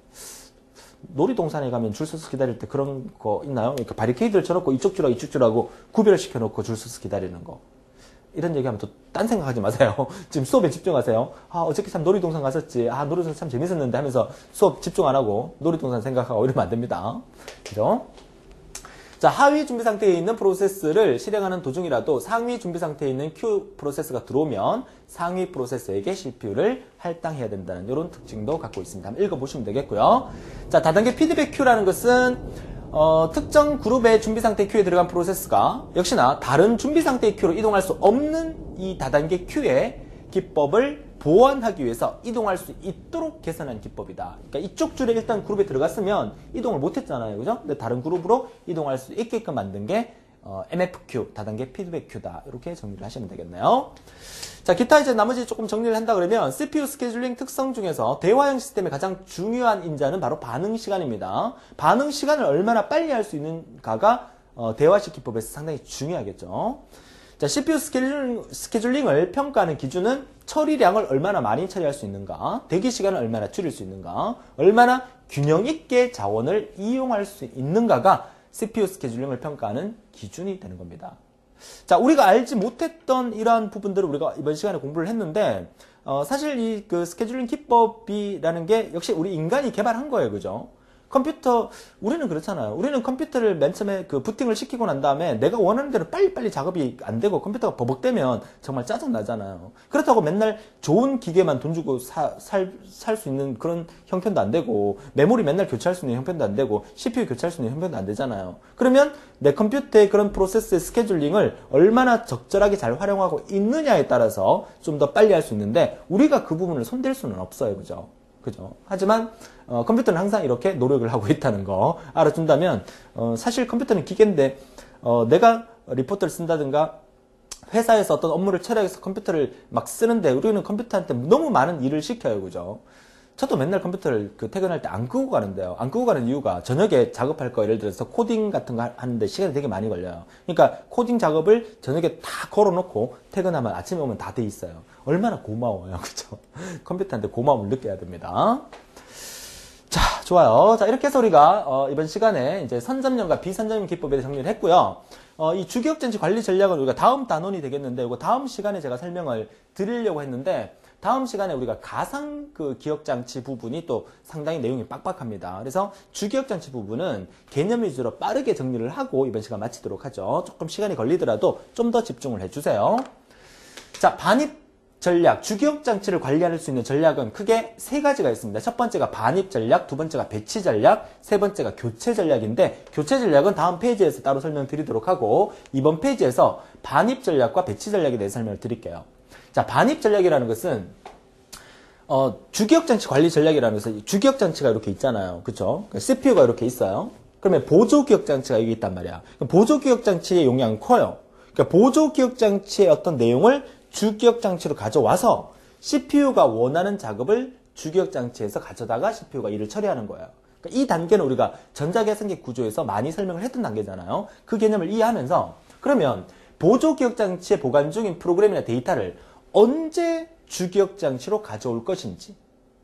놀이동산에 가면 줄 서서 기다릴 때 그런 거 있나요? 그러니까 바리케이드를 쳐놓고 이쪽 줄하고 이쪽 줄하고 구별시켜 놓고 줄 서서 기다리는 거. 이런 얘기하면 또 딴 생각하지 마세요. 지금 수업에 집중하세요. 아, 어저께 참 놀이동산 갔었지. 아, 놀이동산 참 재밌었는데 하면서 수업 집중 안 하고 놀이동산 생각하고 이러면 안 됩니다. 그죠? 자, 하위 준비 상태에 있는 프로세스를 실행하는 도중이라도 상위 준비 상태에 있는 Q 프로세스가 들어오면 상위 프로세스에게 CPU를 할당해야 된다는 이런 특징도 갖고 있습니다. 한번 읽어보시면 되겠고요. 자, 다단계 피드백 Q라는 것은 특정 그룹의 준비 상태 Q에 들어간 프로세스가 역시나 다른 준비 상태의 Q로 이동할 수 없는 이 다단계 Q의 기법을 보완하기 위해서 이동할 수 있도록 개선한 기법이다. 그러니까 이쪽 줄에 일단 그룹에 들어갔으면 이동을 못했잖아요. 그죠? 근데 다른 그룹으로 이동할 수 있게끔 만든 게 MFQ, 다단계 피드백 Q다. 이렇게 정리를 하시면 되겠네요. 자, 기타 이제 나머지 조금 정리를 한다 그러면 CPU 스케줄링 특성 중에서 대화형 시스템의 가장 중요한 인자는 바로 반응 시간입니다. 반응 시간을 얼마나 빨리 할 수 있는가가 대화식 기법에서 상당히 중요하겠죠. 자, CPU 스케줄링을 평가하는 기준은 처리량을 얼마나 많이 처리할 수 있는가, 대기 시간을 얼마나 줄일 수 있는가, 얼마나 균형 있게 자원을 이용할 수 있는가가 CPU 스케줄링을 평가하는 기준이 되는 겁니다. 자, 우리가 알지 못했던 이러한 부분들을 우리가 이번 시간에 공부를 했는데, 사실 이 그 스케줄링 기법이라는 게 역시 우리 인간이 개발한 거예요. 그죠? 컴퓨터, 우리는 그렇잖아요. 우리는 컴퓨터를 맨 처음에 그 부팅을 시키고 난 다음에 내가 원하는 대로 빨리빨리 작업이 안 되고 컴퓨터가 버벅대면 정말 짜증나잖아요. 그렇다고 맨날 좋은 기계만 돈 주고 살 수 있는 그런 형편도 안 되고, 메모리 맨날 교체할 수 있는 형편도 안 되고, CPU 교체할 수 있는 형편도 안 되잖아요. 그러면 내 컴퓨터의 그런 프로세스의 스케줄링을 얼마나 적절하게 잘 활용하고 있느냐에 따라서 좀 더 빨리 할 수 있는데, 우리가 그 부분을 손댈 수는 없어요. 그죠? 그죠? 하지만 컴퓨터는 항상 이렇게 노력을 하고 있다는 거 알아준다면, 사실 컴퓨터는 기계인데 내가 리포트를 쓴다든가 회사에서 어떤 업무를 처리하기 위해서 컴퓨터를 막 쓰는데 우리는 컴퓨터한테 너무 많은 일을 시켜요. 그죠? 저도 맨날 컴퓨터를 퇴근할 때 안 끄고 가는데요. 안 끄고 가는 이유가 저녁에 작업할 거, 예를 들어서 코딩 같은 거 하는데 시간이 되게 많이 걸려요. 그러니까 코딩 작업을 저녁에 다 걸어놓고 퇴근하면 아침에 오면 다 돼 있어요. 얼마나 고마워요. 그죠? 컴퓨터한테 고마움을 느껴야 됩니다. 자, 좋아요. 자, 이렇게 해서 우리가 이번 시간에 이제 선점형과 비선점형 기법에 대해 정리를 했고요. 이 주기억장치 관리 전략은 우리가 다음 단원이 되겠는데, 이거 다음 시간에 제가 설명을 드리려고 했는데, 다음 시간에 우리가 가상 기억장치 부분이 또 상당히 내용이 빡빡합니다. 그래서 주기억장치 부분은 개념 위주로 빠르게 정리를 하고 이번 시간 마치도록 하죠. 조금 시간이 걸리더라도 좀 더 집중을 해주세요. 자, 반입 전략, 주기억장치를 관리할 수 있는 전략은 크게 세 가지가 있습니다. 첫 번째가 반입 전략, 두 번째가 배치 전략, 세 번째가 교체 전략인데, 교체 전략은 다음 페이지에서 따로 설명드리도록 하고, 이번 페이지에서 반입 전략과 배치 전략에 대해 설명을 드릴게요. 자, 반입 전략이라는 것은 주기억장치 관리 전략이라는 것은 주기억장치가 이렇게 있잖아요. 그쵸? CPU가 이렇게 있어요. 그러면 보조기억장치가 여기 있단 말이야. 보조기억장치의 용량은 커요. 그러니까 보조기억장치의 어떤 내용을 주기억장치로 가져와서 CPU가 원하는 작업을 주기억장치에서 가져다가 CPU가 일을 처리하는 거예요. 그러니까 이 단계는 우리가 전자계산기 구조에서 많이 설명을 했던 단계잖아요. 그 개념을 이해하면서, 그러면 보조기억장치에 보관 중인 프로그램이나 데이터를 언제 주기억장치로 가져올 것인지,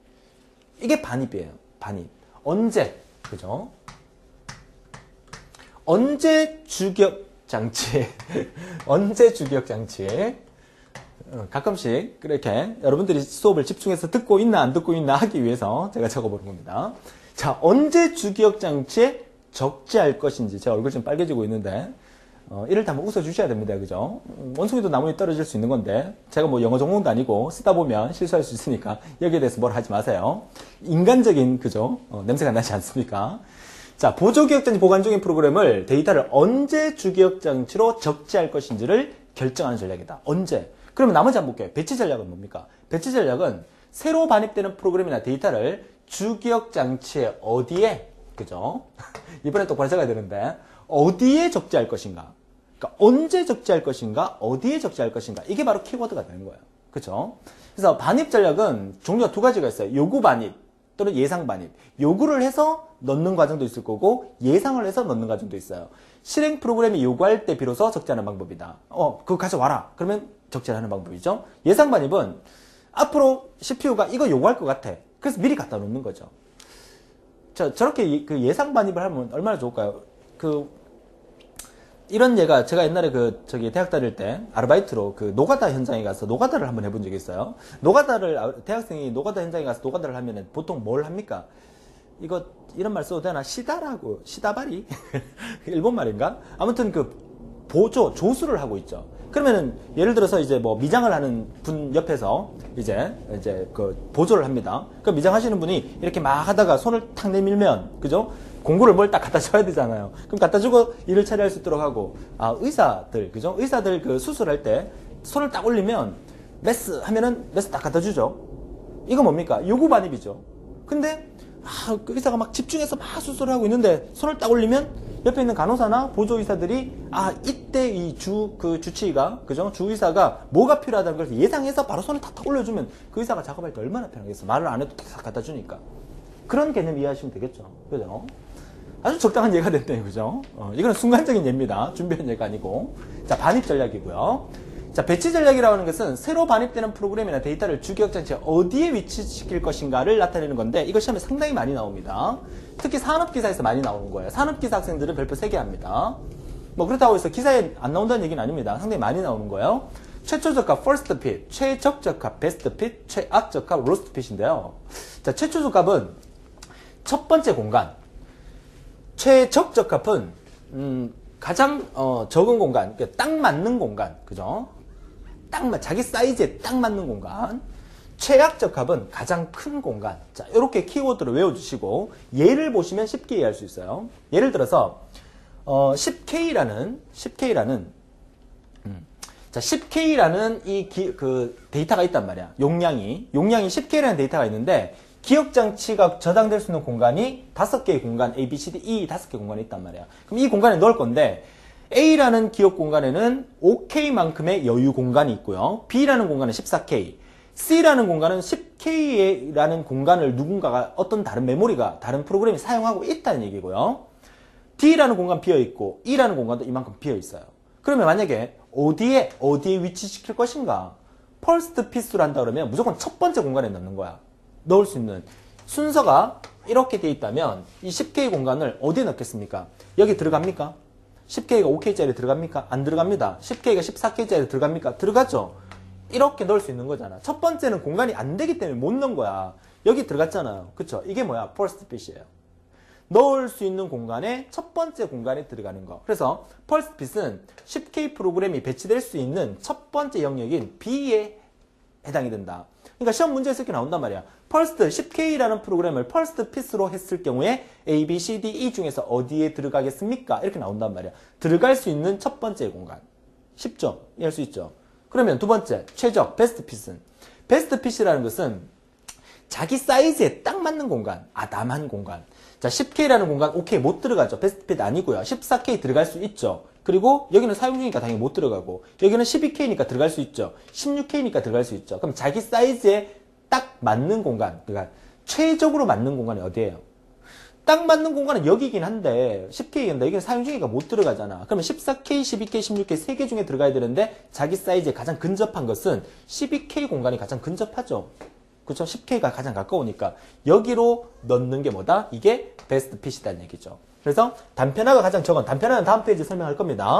이게 반입이에요. 반입. 언제, 그죠? 언제 장치. 언제 주기억 장치. 가끔씩 그렇게 여러분들이 수업을 집중해서 듣고 있나 안 듣고 있나 하기 위해서 제가 적어보는 겁니다. 자, 언제 주기억 장치에 적재할 것인지. 제 얼굴 좀 빨개지고 있는데 이럴 때 한번 웃어주셔야 됩니다. 그죠? 원숭이도 나무에 떨어질 수 있는 건데 제가 뭐 영어 전공도 아니고 쓰다 보면 실수할 수 있으니까 여기에 대해서 뭘 하지 마세요. 인간적인 그죠? 냄새가 나지 않습니까? 자, 보조기억장치 보관 중인 프로그램을 데이터를 언제 주기억장치로 적재할 것인지를 결정하는 전략이다. 언제? 그러면 나머지 한번 볼게요. 배치 전략은 뭡니까? 배치 전략은 새로 반입되는 프로그램이나 데이터를 주기억장치에 어디에, 그죠? 이번에 똑바로 적어야 되는데 어디에 적재할 것인가? 그러니까 언제 적재할 것인가? 어디에 적재할 것인가? 이게 바로 키워드가 되는 거예요. 그죠? 그래서 반입 전략은 종류가 두 가지가 있어요. 요구 반입 또는 예상 반입. 요구를 해서 넣는 과정도 있을 거고 예상을 해서 넣는 과정도 있어요. 실행 프로그램이 요구할 때 비로소 적재하는 방법이다. 그거 가져와라. 그러면 적재를 하는 방법이죠. 예상 반입은 앞으로 CPU가 이거 요구할 것 같아. 그래서 미리 갖다 놓는 거죠. 저렇게 그 예상 반입을 하면 얼마나 좋을까요? 이런 예가 제가 옛날에 대학 다닐 때 아르바이트로 노가다 현장에 가서 노가다를 한번 해본 적이 있어요. 대학생이 노가다 현장에 가서 노가다를 하면은 보통 뭘 합니까? 이런 말 써도 되나? 시다바리? 일본 말인가? 아무튼 조수를 하고 있죠. 그러면은, 예를 들어서 이제 뭐 미장을 하는 분 옆에서 이제 보조를 합니다. 그 미장하시는 분이 이렇게 막 하다가 손을 탁 내밀면, 그죠? 공구를 뭘 딱 갖다 줘야 되잖아요. 그럼 갖다 주고 일을 처리할 수 있도록 하고, 의사들, 그죠? 의사들 수술할 때 손을 딱 올리면 메스 하면은 메스 딱 갖다 주죠. 이거 뭡니까? 요구 반입이죠. 근데, 그 의사가 막 집중해서 막 수술을 하고 있는데 손을 딱 올리면 옆에 있는 간호사나 보조의사들이 이때 이 주치의가, 그죠? 주의사가 뭐가 필요하다는 걸 예상해서 바로 손을 탁탁 올려주면 그 의사가 작업할 때 얼마나 편하겠어. 말을 안 해도 탁탁 갖다 주니까. 그런 개념 이해하시면 되겠죠. 그죠? 아주 적당한 예가 됐네요. 그죠? 이거는 순간적인 예입니다. 준비한 예가 아니고. 자, 반입 전략이고요. 자, 배치 전략이라고 하는 것은 새로 반입되는 프로그램이나 데이터를 주기억장치에 어디에 위치시킬 것인가를 나타내는 건데 이거 시험에 상당히 많이 나옵니다. 특히 산업기사에서 많이 나오는 거예요. 산업기사 학생들은 별표 3개 합니다. 뭐 그렇다고 해서 기사에 안 나온다는 얘기는 아닙니다. 상당히 많이 나오는 거예요. 최초적합 first fit, 최적적합 best fit, 최악적합 worst fit인데요. 자, 최초적합은 첫 번째 공간, 최적적합은 가장 적은 공간, 그러니까 딱 맞는 공간, 그죠? 자기 사이즈에 딱 맞는 공간. 최악적합은 가장 큰 공간. 자, 이렇게 키워드를 외워주시고 예를 보시면 쉽게 이해할 수 있어요. 예를 들어서 10K라는 데이터가 있단 말이야. 용량이 10K라는 데이터가 있는데 기억장치가 저장될 수 있는 공간이 5개의 공간, A, B, C, D, E 5개 공간이 있단 말이야. 그럼 이 공간에 넣을 건데 A라는 기억 공간에는 5K만큼의 여유 공간이 있고요. B라는 공간은 14K, C라는 공간은 10K라는 공간을 누군가가 어떤 다른 메모리가, 다른 프로그램이 사용하고 있다는 얘기고요. D라는 공간 비어있고 E라는 공간도 이만큼 비어있어요. 그러면 만약에 어디에 위치시킬 것인가? 퍼스트 피스로 한다 그러면 무조건 첫 번째 공간에 넣는 거야. 넣을 수 있는 순서가 이렇게 돼 있다면 이 10K 공간을 어디에 넣겠습니까? 여기 들어갑니까? 10K가 5K짜리 들어갑니까? 안 들어갑니다. 10K가 14K짜리 들어갑니까? 들어가죠. 이렇게 넣을 수 있는 거잖아. 첫 번째는 공간이 안 되기 때문에 못 넣은 거야. 여기 들어갔잖아요. 그쵸? 이게 뭐야? first fit이에요. 넣을 수 있는 공간에 첫 번째 공간에 들어가는 거. 그래서 first fit은 10K 프로그램이 배치될 수 있는 첫 번째 영역인 B에 해당이 된다. 그러니까 시험 문제에서 이렇게 나온단 말이야. first 10K라는 프로그램을 first fit로 했을 경우에 A, B, C, D, E 중에서 어디에 들어가겠습니까? 이렇게 나온단 말이야. 들어갈 수 있는 첫 번째 공간. 쉽죠? 이해할 수 있죠? 그러면 두 번째, 최적, best fit은 best fit이라는 것은 자기 사이즈에 딱 맞는 공간, 남한 공간. 자, 10K라는 공간, 오케이, 못 들어가죠. best fit 아니고요. 14K 들어갈 수 있죠. 그리고 여기는 사용 중이니까 당연히 못 들어가고, 여기는 12K니까 들어갈 수 있죠. 16K니까 들어갈 수 있죠. 그럼 자기 사이즈에 딱 맞는 공간, 그러니까 최적으로 맞는 공간이 어디예요? 딱 맞는 공간은 여기긴 한데 10K인데 이게 사용 중이니까 못 들어가잖아. 그러면 14K, 12K, 16K 3개 중에 들어가야 되는데 자기 사이즈에 가장 근접한 것은 12K 공간이 가장 근접하죠. 그렇죠? 10K가 가장 가까우니까 여기로 넣는 게 뭐다? 이게 베스트 핏이다는 얘기죠. 그래서 단편화가 가장 적은, 단편화는 다음 페이지 설명할 겁니다.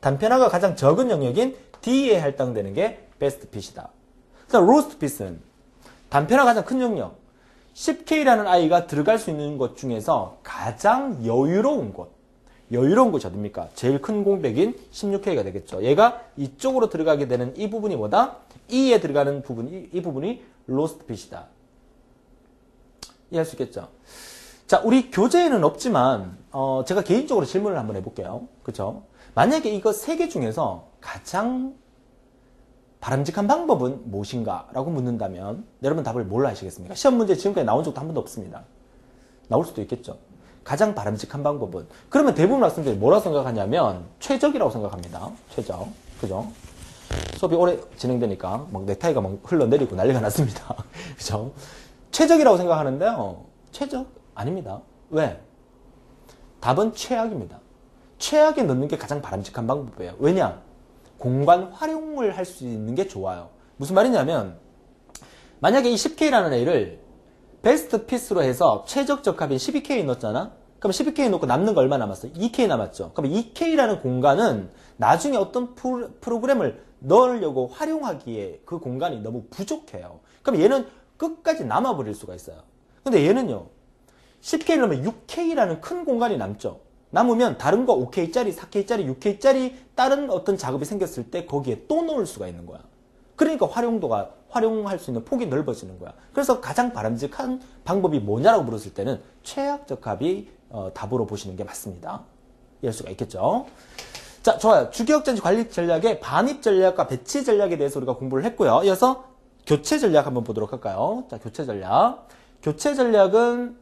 단편화가 가장 적은 영역인 D에 할당되는 게 베스트 핏이다. 그다음 로스트 핏은 단편화가 가장 큰 영역, 10K라는 아이가 들어갈 수 있는 것 중에서 가장 여유로운 곳이 어딥니까? 제일 큰 공백인 16K가 되겠죠. 얘가 이쪽으로 들어가게 되는 이 부분이 뭐다? E에 들어가는 부분, 이 부분이 로스트 핏이다. 이해할 수 있겠죠? 자, 우리 교재에는 없지만 제가 개인적으로 질문을 한번 해볼게요. 그쵸? 만약에 이거 3개 중에서 가장 바람직한 방법은 무엇인가? 라고 묻는다면 여러분 답을 뭘로 하시겠습니까? 시험 문제 지금까지 나온 적도 한 번도 없습니다. 나올 수도 있겠죠. 가장 바람직한 방법은. 그러면 대부분 학생들이 뭐라고 생각하냐면 최적이라고 생각합니다. 최적. 그죠? 수업이 오래 진행되니까 막 넥타이가 막 흘러내리고 난리가 났습니다. 그죠? 최적이라고 생각하는데요. 최적? 아닙니다. 왜? 답은 최악입니다. 최악에 넣는 게 가장 바람직한 방법이에요. 왜냐? 공간 활용을 할 수 있는 게 좋아요. 무슨 말이냐면 만약에 이 10K라는 애를 베스트 핏으로 해서 최적 적합인 12K 넣었잖아? 그럼 12K 넣고 남는 거 얼마 남았어? 2K 남았죠. 그럼 2K라는 공간은 나중에 어떤 프로그램을 넣으려고 활용하기에 그 공간이 너무 부족해요. 그럼 얘는 끝까지 남아버릴 수가 있어요. 근데 얘는요. 10K를 넣으면 6K라는 큰 공간이 남죠. 남으면 다른 거 5K짜리, 4K짜리, 6K짜리 다른 어떤 작업이 생겼을 때 거기에 또 넣을 수가 있는 거야. 그러니까 활용할 수 있는 폭이 넓어지는 거야. 그래서 가장 바람직한 방법이 뭐냐라고 물었을 때는 최악 적합이 답으로 보시는 게 맞습니다. 이해할 수가 있겠죠. 자, 좋아요. 주기억장치 관리 전략의 반입 전략과 배치 전략에 대해서 우리가 공부를 했고요. 이어서 교체 전략 한번 보도록 할까요? 자, 교체 전략. 교체 전략은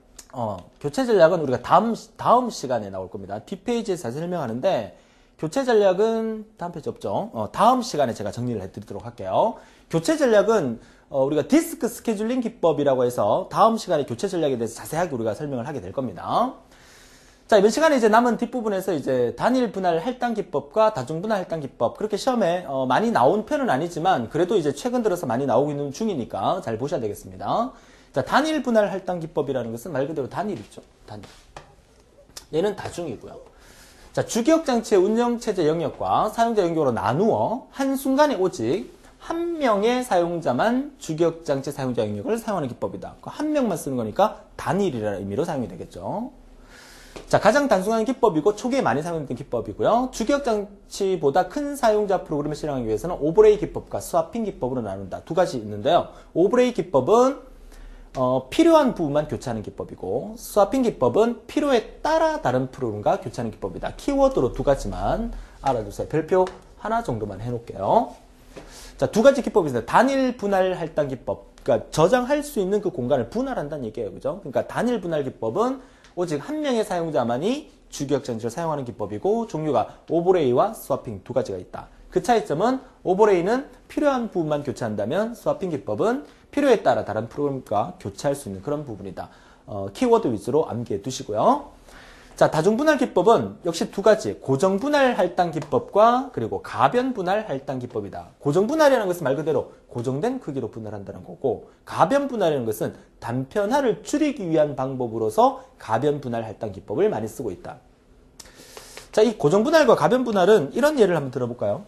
우리가 다음 시간에 나올 겁니다. 뒷페이지에서 자세히 설명하는데, 교체 전략은 다음 페이지 없죠? 다음 시간에 제가 정리를 해드리도록 할게요. 교체 전략은 우리가 디스크 스케줄링 기법이라고 해서 다음 시간에 교체 전략에 대해서 자세하게 우리가 설명을 하게 될 겁니다. 자, 이번 시간에 이제 남은 뒷부분에서 이제 단일 분할 할당 기법과 다중 분할 할당 기법, 그렇게 시험에 많이 나온 편은 아니지만 그래도 이제 최근 들어서 많이 나오고 있는 중이니까 잘 보셔야 되겠습니다. 자, 단일 분할 할당 기법이라는 것은 말 그대로 단일이죠. 단일. 얘는 다중이고요. 자, 주기억장치의 운영체제 영역과 사용자 영역으로 나누어 한순간에 오직 한 명의 사용자만 주기억장치 사용자 영역을 사용하는 기법이다. 한 명만 쓰는 거니까 단일이라는 의미로 사용이 되겠죠. 자, 가장 단순한 기법이고 초기에 많이 사용했던 기법이고요. 주기억장치보다 큰 사용자 프로그램을 실행하기 위해서는 오버레이 기법과 스와핑 기법으로 나눈다. 두 가지 있는데요. 오버레이 기법은 필요한 부분만 교체하는 기법이고, 스와핑 기법은 필요에 따라 다른 프로그램과 교체하는 기법이다. 키워드로 두 가지만 알아두세요. 별표 하나 정도만 해놓을게요. 자, 두 가지 기법이 있습니다. 단일 분할 할당 기법. 그러니까 저장할 수 있는 그 공간을 분할한다는 얘기예요. 그죠? 그러니까 단일 분할 기법은 오직 한 명의 사용자만이 주기억장치를 사용하는 기법이고, 종류가 오버레이와 스와핑 두 가지가 있다. 그 차이점은 오버레이는 필요한 부분만 교체한다면 스와핑 기법은 필요에 따라 다른 프로그램과 교체할 수 있는 그런 부분이다. 키워드 위주로 암기해 두시고요. 자, 다중분할 기법은 역시 두 가지, 고정분할 할당 기법과 그리고 가변분할 할당 기법이다. 고정분할이라는 것은 말 그대로 고정된 크기로 분할한다는 거고, 가변분할이라는 것은 단편화를 줄이기 위한 방법으로서 가변분할 할당 기법을 많이 쓰고 있다. 자, 이 고정분할과 가변분할은 이런 예를 한번 들어볼까요?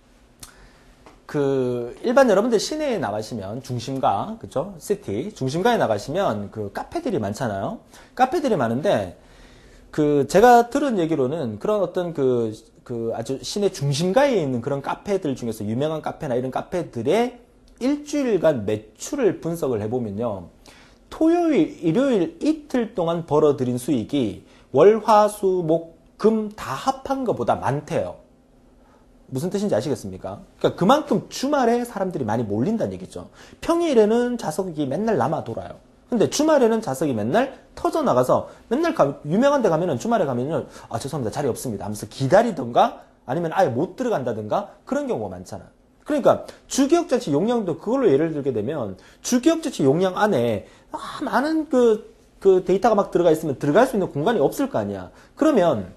일반 여러분들 시내에 나가시면 중심가, 그죠? 시티, 중심가에 나가시면 카페들이 많잖아요. 카페들이 많은데, 제가 들은 얘기로는 그런 어떤 아주 시내 중심가에 있는 그런 카페들 중에서 유명한 카페나 이런 카페들의 일주일간 매출을 분석을 해보면요. 토요일, 일요일 이틀 동안 벌어들인 수익이 월, 화, 수, 목, 금 다 합한 것보다 많대요. 무슨 뜻인지 아시겠습니까? 그러니까 그만큼 주말에 사람들이 많이 몰린다는 얘기죠. 평일에는 좌석이 맨날 남아 돌아요. 근데 주말에는 좌석이 맨날 터져 나가서 맨날 유명한 데 가면은 주말에 가면은 죄송합니다. 자리 없습니다 하면서 기다리던가 아니면 아예 못 들어간다든가 그런 경우가 많잖아. 그러니까 주기억장치 용량도 그걸로 예를 들게 되면 주기억장치 용량 안에 많은 데이터가 막 들어가 있으면 들어갈 수 있는 공간이 없을 거 아니야. 그러면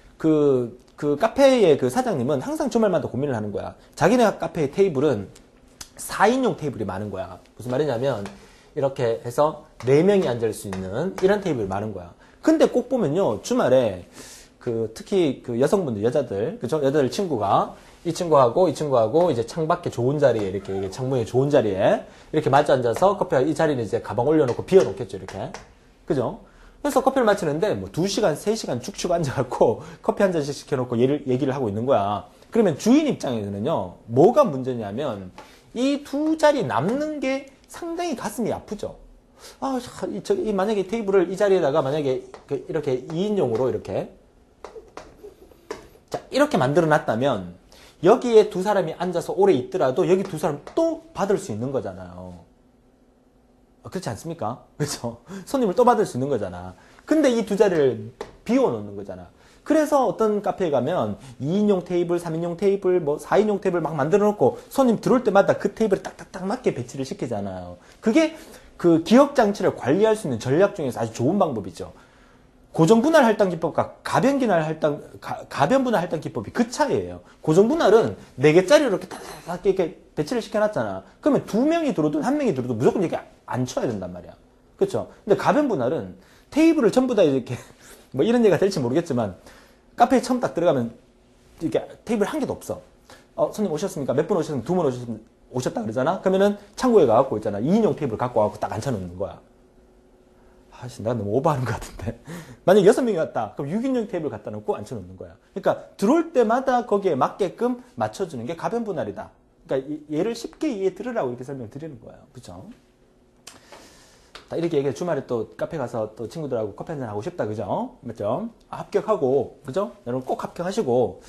카페의 사장님은 항상 주말마다 고민을 하는 거야. 자기네 카페의 테이블은 4인용 테이블이 많은 거야. 무슨 말이냐면 이렇게 해서 4명이 앉을 수 있는 이런 테이블이 많은 거야. 근데 꼭 보면요, 주말에 특히 여성분들, 여자들, 그죠? 여자들 친구가, 이 친구하고 이제 창밖에 좋은 자리에, 이렇게 창문에 좋은 자리에, 이렇게 마주 앉아서 이 자리는 이제 가방 올려놓고 비워놓겠죠, 이렇게. 그죠? 그래서 커피를 마치는데, 2시간, 3시간 쭉쭉 앉아갖고, 커피 한 잔씩 시켜놓고 얘기를 하고 있는 거야. 그러면 주인 입장에서는요, 뭐가 문제냐면, 이 두 자리 남는 게 상당히 가슴이 아프죠? 만약에 테이블을 이 자리에다가 만약에 이렇게 2인용으로 이렇게 만들어 놨다면 여기에 두 사람이 앉아서 오래 있더라도 여기 두 사람 또 받을 수 있는 거잖아요. 그렇지 않습니까? 그렇죠? 손님을 또 받을 수 있는 거잖아. 근데 이 두 자리를 비워 놓는 거잖아. 그래서 어떤 카페에 가면 2인용 테이블, 3인용 테이블, 4인용 테이블 막 만들어 놓고 손님 들어올 때마다 그 테이블에 딱딱딱 맞게 배치를 시키잖아요. 그게 그 기억 장치를 관리할 수 있는 전략 중에서 아주 좋은 방법이죠. 고정분할 할당 기법과 가변분할 할당 기법이 그 차이예요. 고정분할은 4개짜리로 이렇게 딱 이렇게 배치를 시켜놨잖아. 그러면 2명이 들어오든 1명이 들어오든 무조건 이렇게 앉혀야 된단 말이야. 그렇죠? 근데 가변분할은 테이블을 전부 다 이렇게 이런 얘기가 될지 모르겠지만 카페에 처음 딱 들어가면 이렇게 테이블 한 개도 없어. 손님 오셨습니까? 몇 분 오셨습니까? 2분 오셨다 그러잖아? 그러면은 창고에 가갖고 있잖아. 2인용 테이블 갖고 와갖고 딱 앉혀놓는 거야. 내가 너무 오버하는 것 같은데. 만약에 6명이 왔다. 그럼 6인용 테이블 갖다 놓고 앉혀놓는 거야. 그러니까 들어올 때마다 거기에 맞게끔 맞춰주는 게 가변분할이다. 그러니까 얘를 쉽게 이해 들으라고 이렇게 설명드리는 거예요. 그죠? 이렇게 얘기해. 주말에 또 카페 가서 또 친구들하고 커피 한잔 하고 싶다. 그죠? 맞죠? 합격하고, 그죠? 여러분 꼭 합격하시고,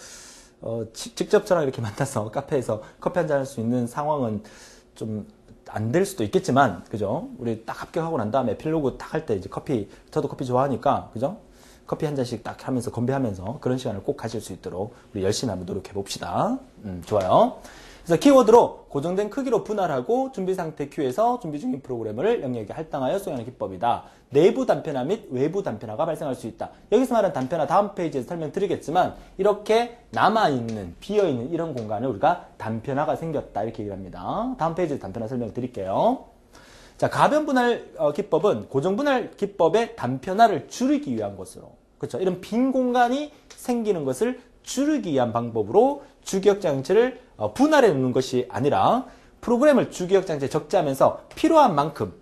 직접 저랑 이렇게 만나서 카페에서 커피 한잔 할 수 있는 상황은 좀 안 될 수도 있겠지만, 그죠? 우리 딱 합격하고 난 다음에 에필로그 딱 할 때 이제 저도 커피 좋아하니까, 그죠? 커피 한 잔씩 딱 하면서 건배하면서 그런 시간을 꼭 가질 수 있도록 우리 열심히 한번 노력해 봅시다. 좋아요. 그래서 키워드로 고정된 크기로 분할하고 준비 상태 큐에서 준비 중인 프로그램을 영역에 할당하여 수행하는 기법이다. 내부 단편화 및 외부 단편화가 발생할 수 있다. 여기서 말하는 단편화 다음 페이지에서 설명드리겠지만 이렇게 남아있는 비어있는 이런 공간에 우리가 단편화가 생겼다 이렇게 얘기를 합니다. 다음 페이지에서 단편화 설명드릴게요. 자, 가변분할 기법은 고정분할 기법의 단편화를 줄이기 위한 것으로, 그렇죠? 이런 빈 공간이 생기는 것을 줄이기 위한 방법으로 주기억 장치를 분할해 놓는 것이 아니라 프로그램을 주기억 장치에 적재하면서 필요한 만큼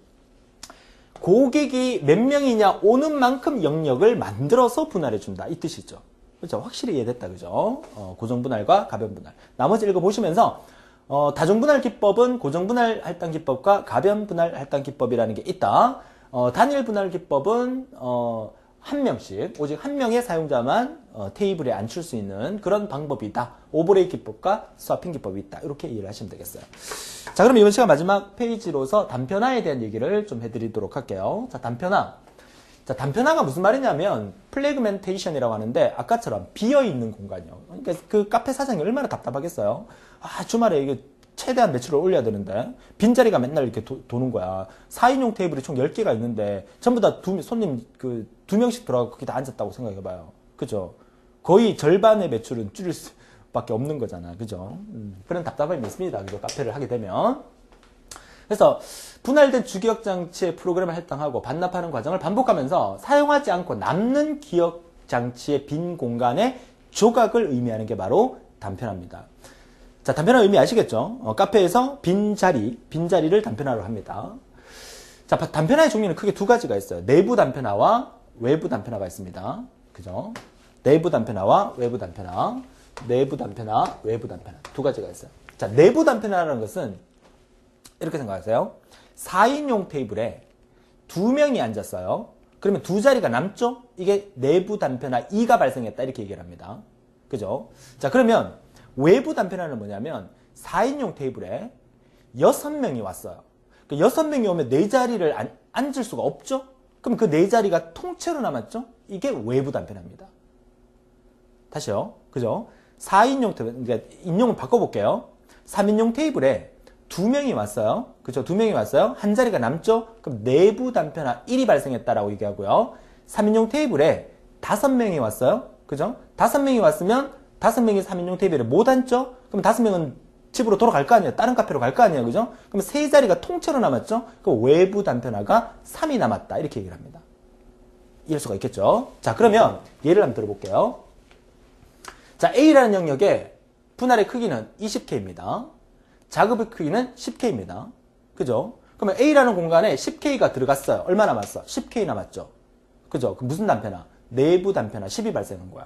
고객이 몇 명이냐 오는 만큼 영역을 만들어서 분할해 준다 이 뜻이죠. 그렇죠? 확실히 이해됐다, 그죠? 고정분할과 가변분할. 나머지 읽어보시면서 다중분할 기법은 고정분할 할당 기법과 가변분할 할당 기법이라는 게 있다. 단일 분할 기법은 한 명씩, 오직 한 명의 사용자만 테이블에 앉힐 수 있는 그런 방법이다. 오버레이 기법과 스와핑 기법이 있다. 이렇게 이해를 하시면 되겠어요. 자, 그럼 이번 시간 마지막 페이지로서 단편화에 대한 얘기를 좀 해드리도록 할게요. 자, 단편화. 자, 단편화가 무슨 말이냐면 플래그멘테이션이라고 하는데 아까처럼 비어있는 공간이요. 그러니까 그 카페 사장이 얼마나 답답하겠어요. 주말에 이게 최대한 매출을 올려야 되는데 빈자리가 맨날 이렇게 도는 거야. 4인용 테이블이 총 10개가 있는데 전부 다 손님 2명씩 들어가고 거기 다 앉았다고 생각해봐요. 그죠? 거의 절반의 매출은 줄일 수밖에 없는 거잖아. 그죠? 그런 답답함이 있습니다. 그죠? 카페를 하게 되면. 그래서 분할된 주기억 장치의 프로그램을 할당하고 반납하는 과정을 반복하면서 사용하지 않고 남는 기억 장치의 빈 공간의 조각을 의미하는 게 바로 단편화입니다. 자, 단편화 의미 아시겠죠? 카페에서 빈자리를 단편화로 합니다. 자, 단편화의 종류는 크게 두 가지가 있어요. 내부 단편화와 외부 단편화가 있습니다. 그죠? 내부 단편화와 외부 단편화. 내부 단편화, 외부 단편화. 두 가지가 있어요. 자, 내부 단편화라는 것은 이렇게 생각하세요. 4인용 테이블에 2명이 앉았어요. 그러면 두 자리가 남죠? 이게 내부 단편화 2가 발생했다. 이렇게 얘기를 합니다. 그죠? 자, 그러면 외부 단편화는 뭐냐면 4인용 테이블에 6명이 왔어요. 그 6명이 오면 4자리를 앉을 수가 없죠? 그럼 그 4자리가 통째로 남았죠? 이게 외부 단편화입니다. 다시요. 그죠? 4인용 테이블, 그러니까 인용을 바꿔볼게요. 3인용 테이블에 2명이 왔어요. 그죠? 2명이 왔어요. 한 자리가 남죠? 그럼 내부 단편화 1이 발생했다라고 얘기하고요. 3인용 테이블에 5명이 왔어요. 그죠? 5명이 왔으면 5명이 3인용 테이블에 못 앉죠? 그럼 5명은 집으로 돌아갈 거 아니에요? 다른 카페로 갈 거 아니에요? 그죠? 그럼 3자리가 통째로 남았죠? 그럼 외부 단편화가 3이 남았다. 이렇게 얘기를 합니다. 이럴 수가 있겠죠. 자, 그러면 예를 한번 들어볼게요. 자, A라는 영역의 분할의 크기는 20K입니다. 작업의 크기는 10K입니다. 그죠? 그러면 A라는 공간에 10K가 들어갔어요. 얼마 남았어? 10K 남았죠. 그죠? 그 무슨 단편화? 내부 단편화 10이 발생한 거야.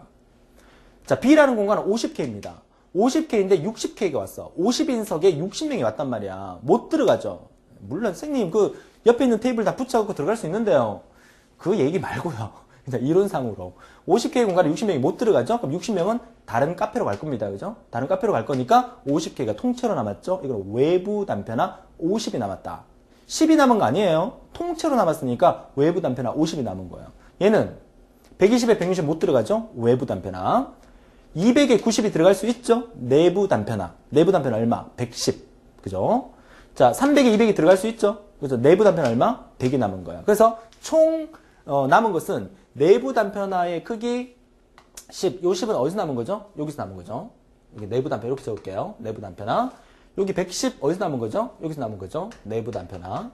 자, B라는 공간은 50K입니다. 50K인데 60K가 왔어. 50인석에 60명이 왔단 말이야. 못 들어가죠. 물론 선생님 그 옆에 있는 테이블 다 붙여갖고 들어갈 수 있는데요. 그 얘기 말고요. 그냥 이론상으로 50K 공간에 60명이 못 들어가죠. 그럼 60명은 다른 카페로 갈 겁니다. 그죠? 다른 카페로 갈 거니까 50K가 통째로 남았죠. 이건 외부 단편화 50이 남았다. 10이 남은 거 아니에요. 통째로 남았으니까 외부 단편화 50이 남은 거예요. 얘는 120에 160 못 들어가죠. 외부 단편화. 200에 90이 들어갈 수 있죠. 내부 단편화. 내부 단편화 얼마? 110. 그죠? 자, 300에 200이 들어갈 수 있죠. 그래서 내부 단편화 얼마? 100이 남은 거예요. 그래서 총 남은 것은 내부 단편화의 크기 10. 요 10은 어디서 남은 거죠? 여기서 남은 거죠. 여기 내부 단편화 이렇게 적을게요. 내부 단편화. 여기 110 어디서 남은 거죠? 여기서 남은 거죠. 내부 단편화.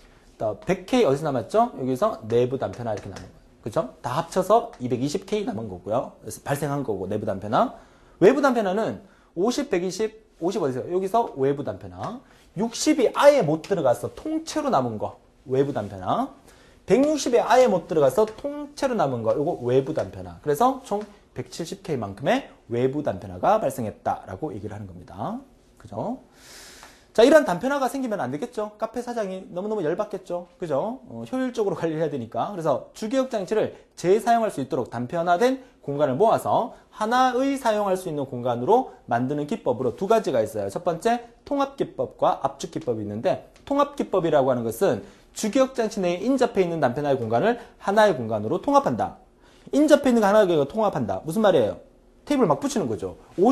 또 100K 어디서 남았죠? 여기서 내부 단편화 이렇게 남은 거예요. 그죠? 다 합쳐서 220K 남은 거고요. 그래서 발생한 거고 내부 단편화. 외부 단편화는 50, 120, 50 어디서? 여기서 외부 단편화. 60이 아예 못 들어가서 통째로 남은 거. 외부 단편화. 160에 아예 못 들어가서 통째로 남은 거. 이거 외부 단편화. 그래서 총 170K만큼의 외부 단편화가 발생했다라고 얘기를 하는 겁니다. 그죠? 자, 이런 단편화가 생기면 안 되겠죠? 카페 사장이 너무너무 열받겠죠? 그죠? 효율적으로 관리를 해야 되니까. 그래서 주기억 장치를 재사용할 수 있도록 단편화된 공간을 모아서 하나의 사용할 수 있는 공간으로 만드는 기법으로 두 가지가 있어요. 첫 번째, 통합기법과 압축기법이 있는데, 통합기법이라고 하는 것은 주기억 장치 내에 인접해 있는 단편화의 공간을 하나의 공간으로 통합한다. 인접해 있는 하나의 공간을 통합한다. 무슨 말이에요? 테이블 막 붙이는 거죠.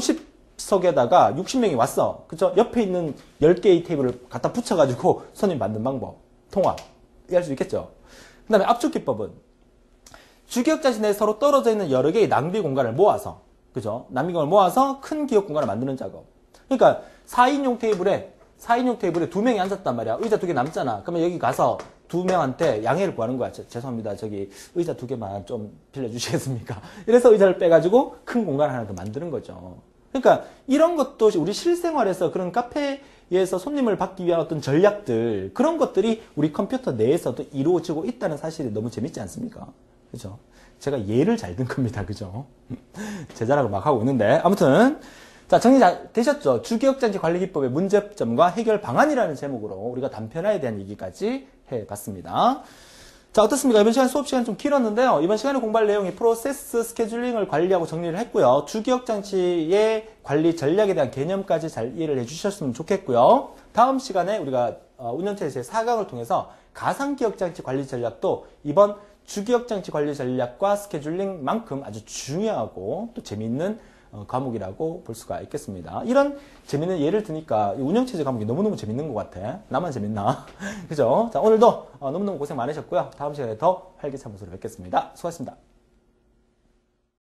50석에다가 60명이 왔어. 그죠? 옆에 있는 10개의 테이블을 갖다 붙여가지고 손님 만든 방법. 통합. 이해할 수 있겠죠? 그 다음에 압축기법은 주기억 장치 내에 서로 떨어져 있는 여러 개의 낭비 공간을 모아서, 그죠? 낭비 공간을 모아서 큰 기억 공간을 만드는 작업. 그러니까 4인용 테이블에 2명이 앉았단 말이야. 의자 2개 남잖아. 그러면 여기 가서 2명한테 양해를 구하는 거야. 죄송합니다. 저기 의자 2개만 좀 빌려주시겠습니까? 이래서 의자를 빼가지고 큰 공간을 하나 더 만드는 거죠. 그러니까 이런 것도 우리 실생활에서 그런 카페에서 손님을 받기 위한 어떤 전략들, 그런 것들이 우리 컴퓨터 내에서도 이루어지고 있다는 사실이 너무 재밌지 않습니까? 그죠? 제가 예를 잘 든 겁니다. 그죠? 제 자랑을 막 하고 있는데. 아무튼, 자, 정리 잘 되셨죠? 주기억장치 관리 기법의 문제점과 해결 방안이라는 제목으로 우리가 단편화에 대한 얘기까지 해봤습니다. 자, 어떻습니까? 이번 시간 수업 시간 좀 길었는데요. 이번 시간에 공부할 내용이 프로세스 스케줄링을 관리하고 정리를 했고요. 주기억장치의 관리 전략에 대한 개념까지 잘 이해를 해주셨으면 좋겠고요. 다음 시간에 우리가 운영체제 제4강을 통해서 가상기억장치 관리 전략도 이번 주기억장치 관리 전략과 스케줄링만큼 아주 중요하고 또 재미있는 과목이라고 볼 수가 있겠습니다. 이런 재밌는 예를 드니까 운영체제 과목이 너무너무 재밌는 것 같아. 나만 재밌나? 그죠? 자, 오늘도 너무너무 고생 많으셨고요. 다음 시간에 더 활기찬 모습으로 뵙겠습니다. 수고하셨습니다.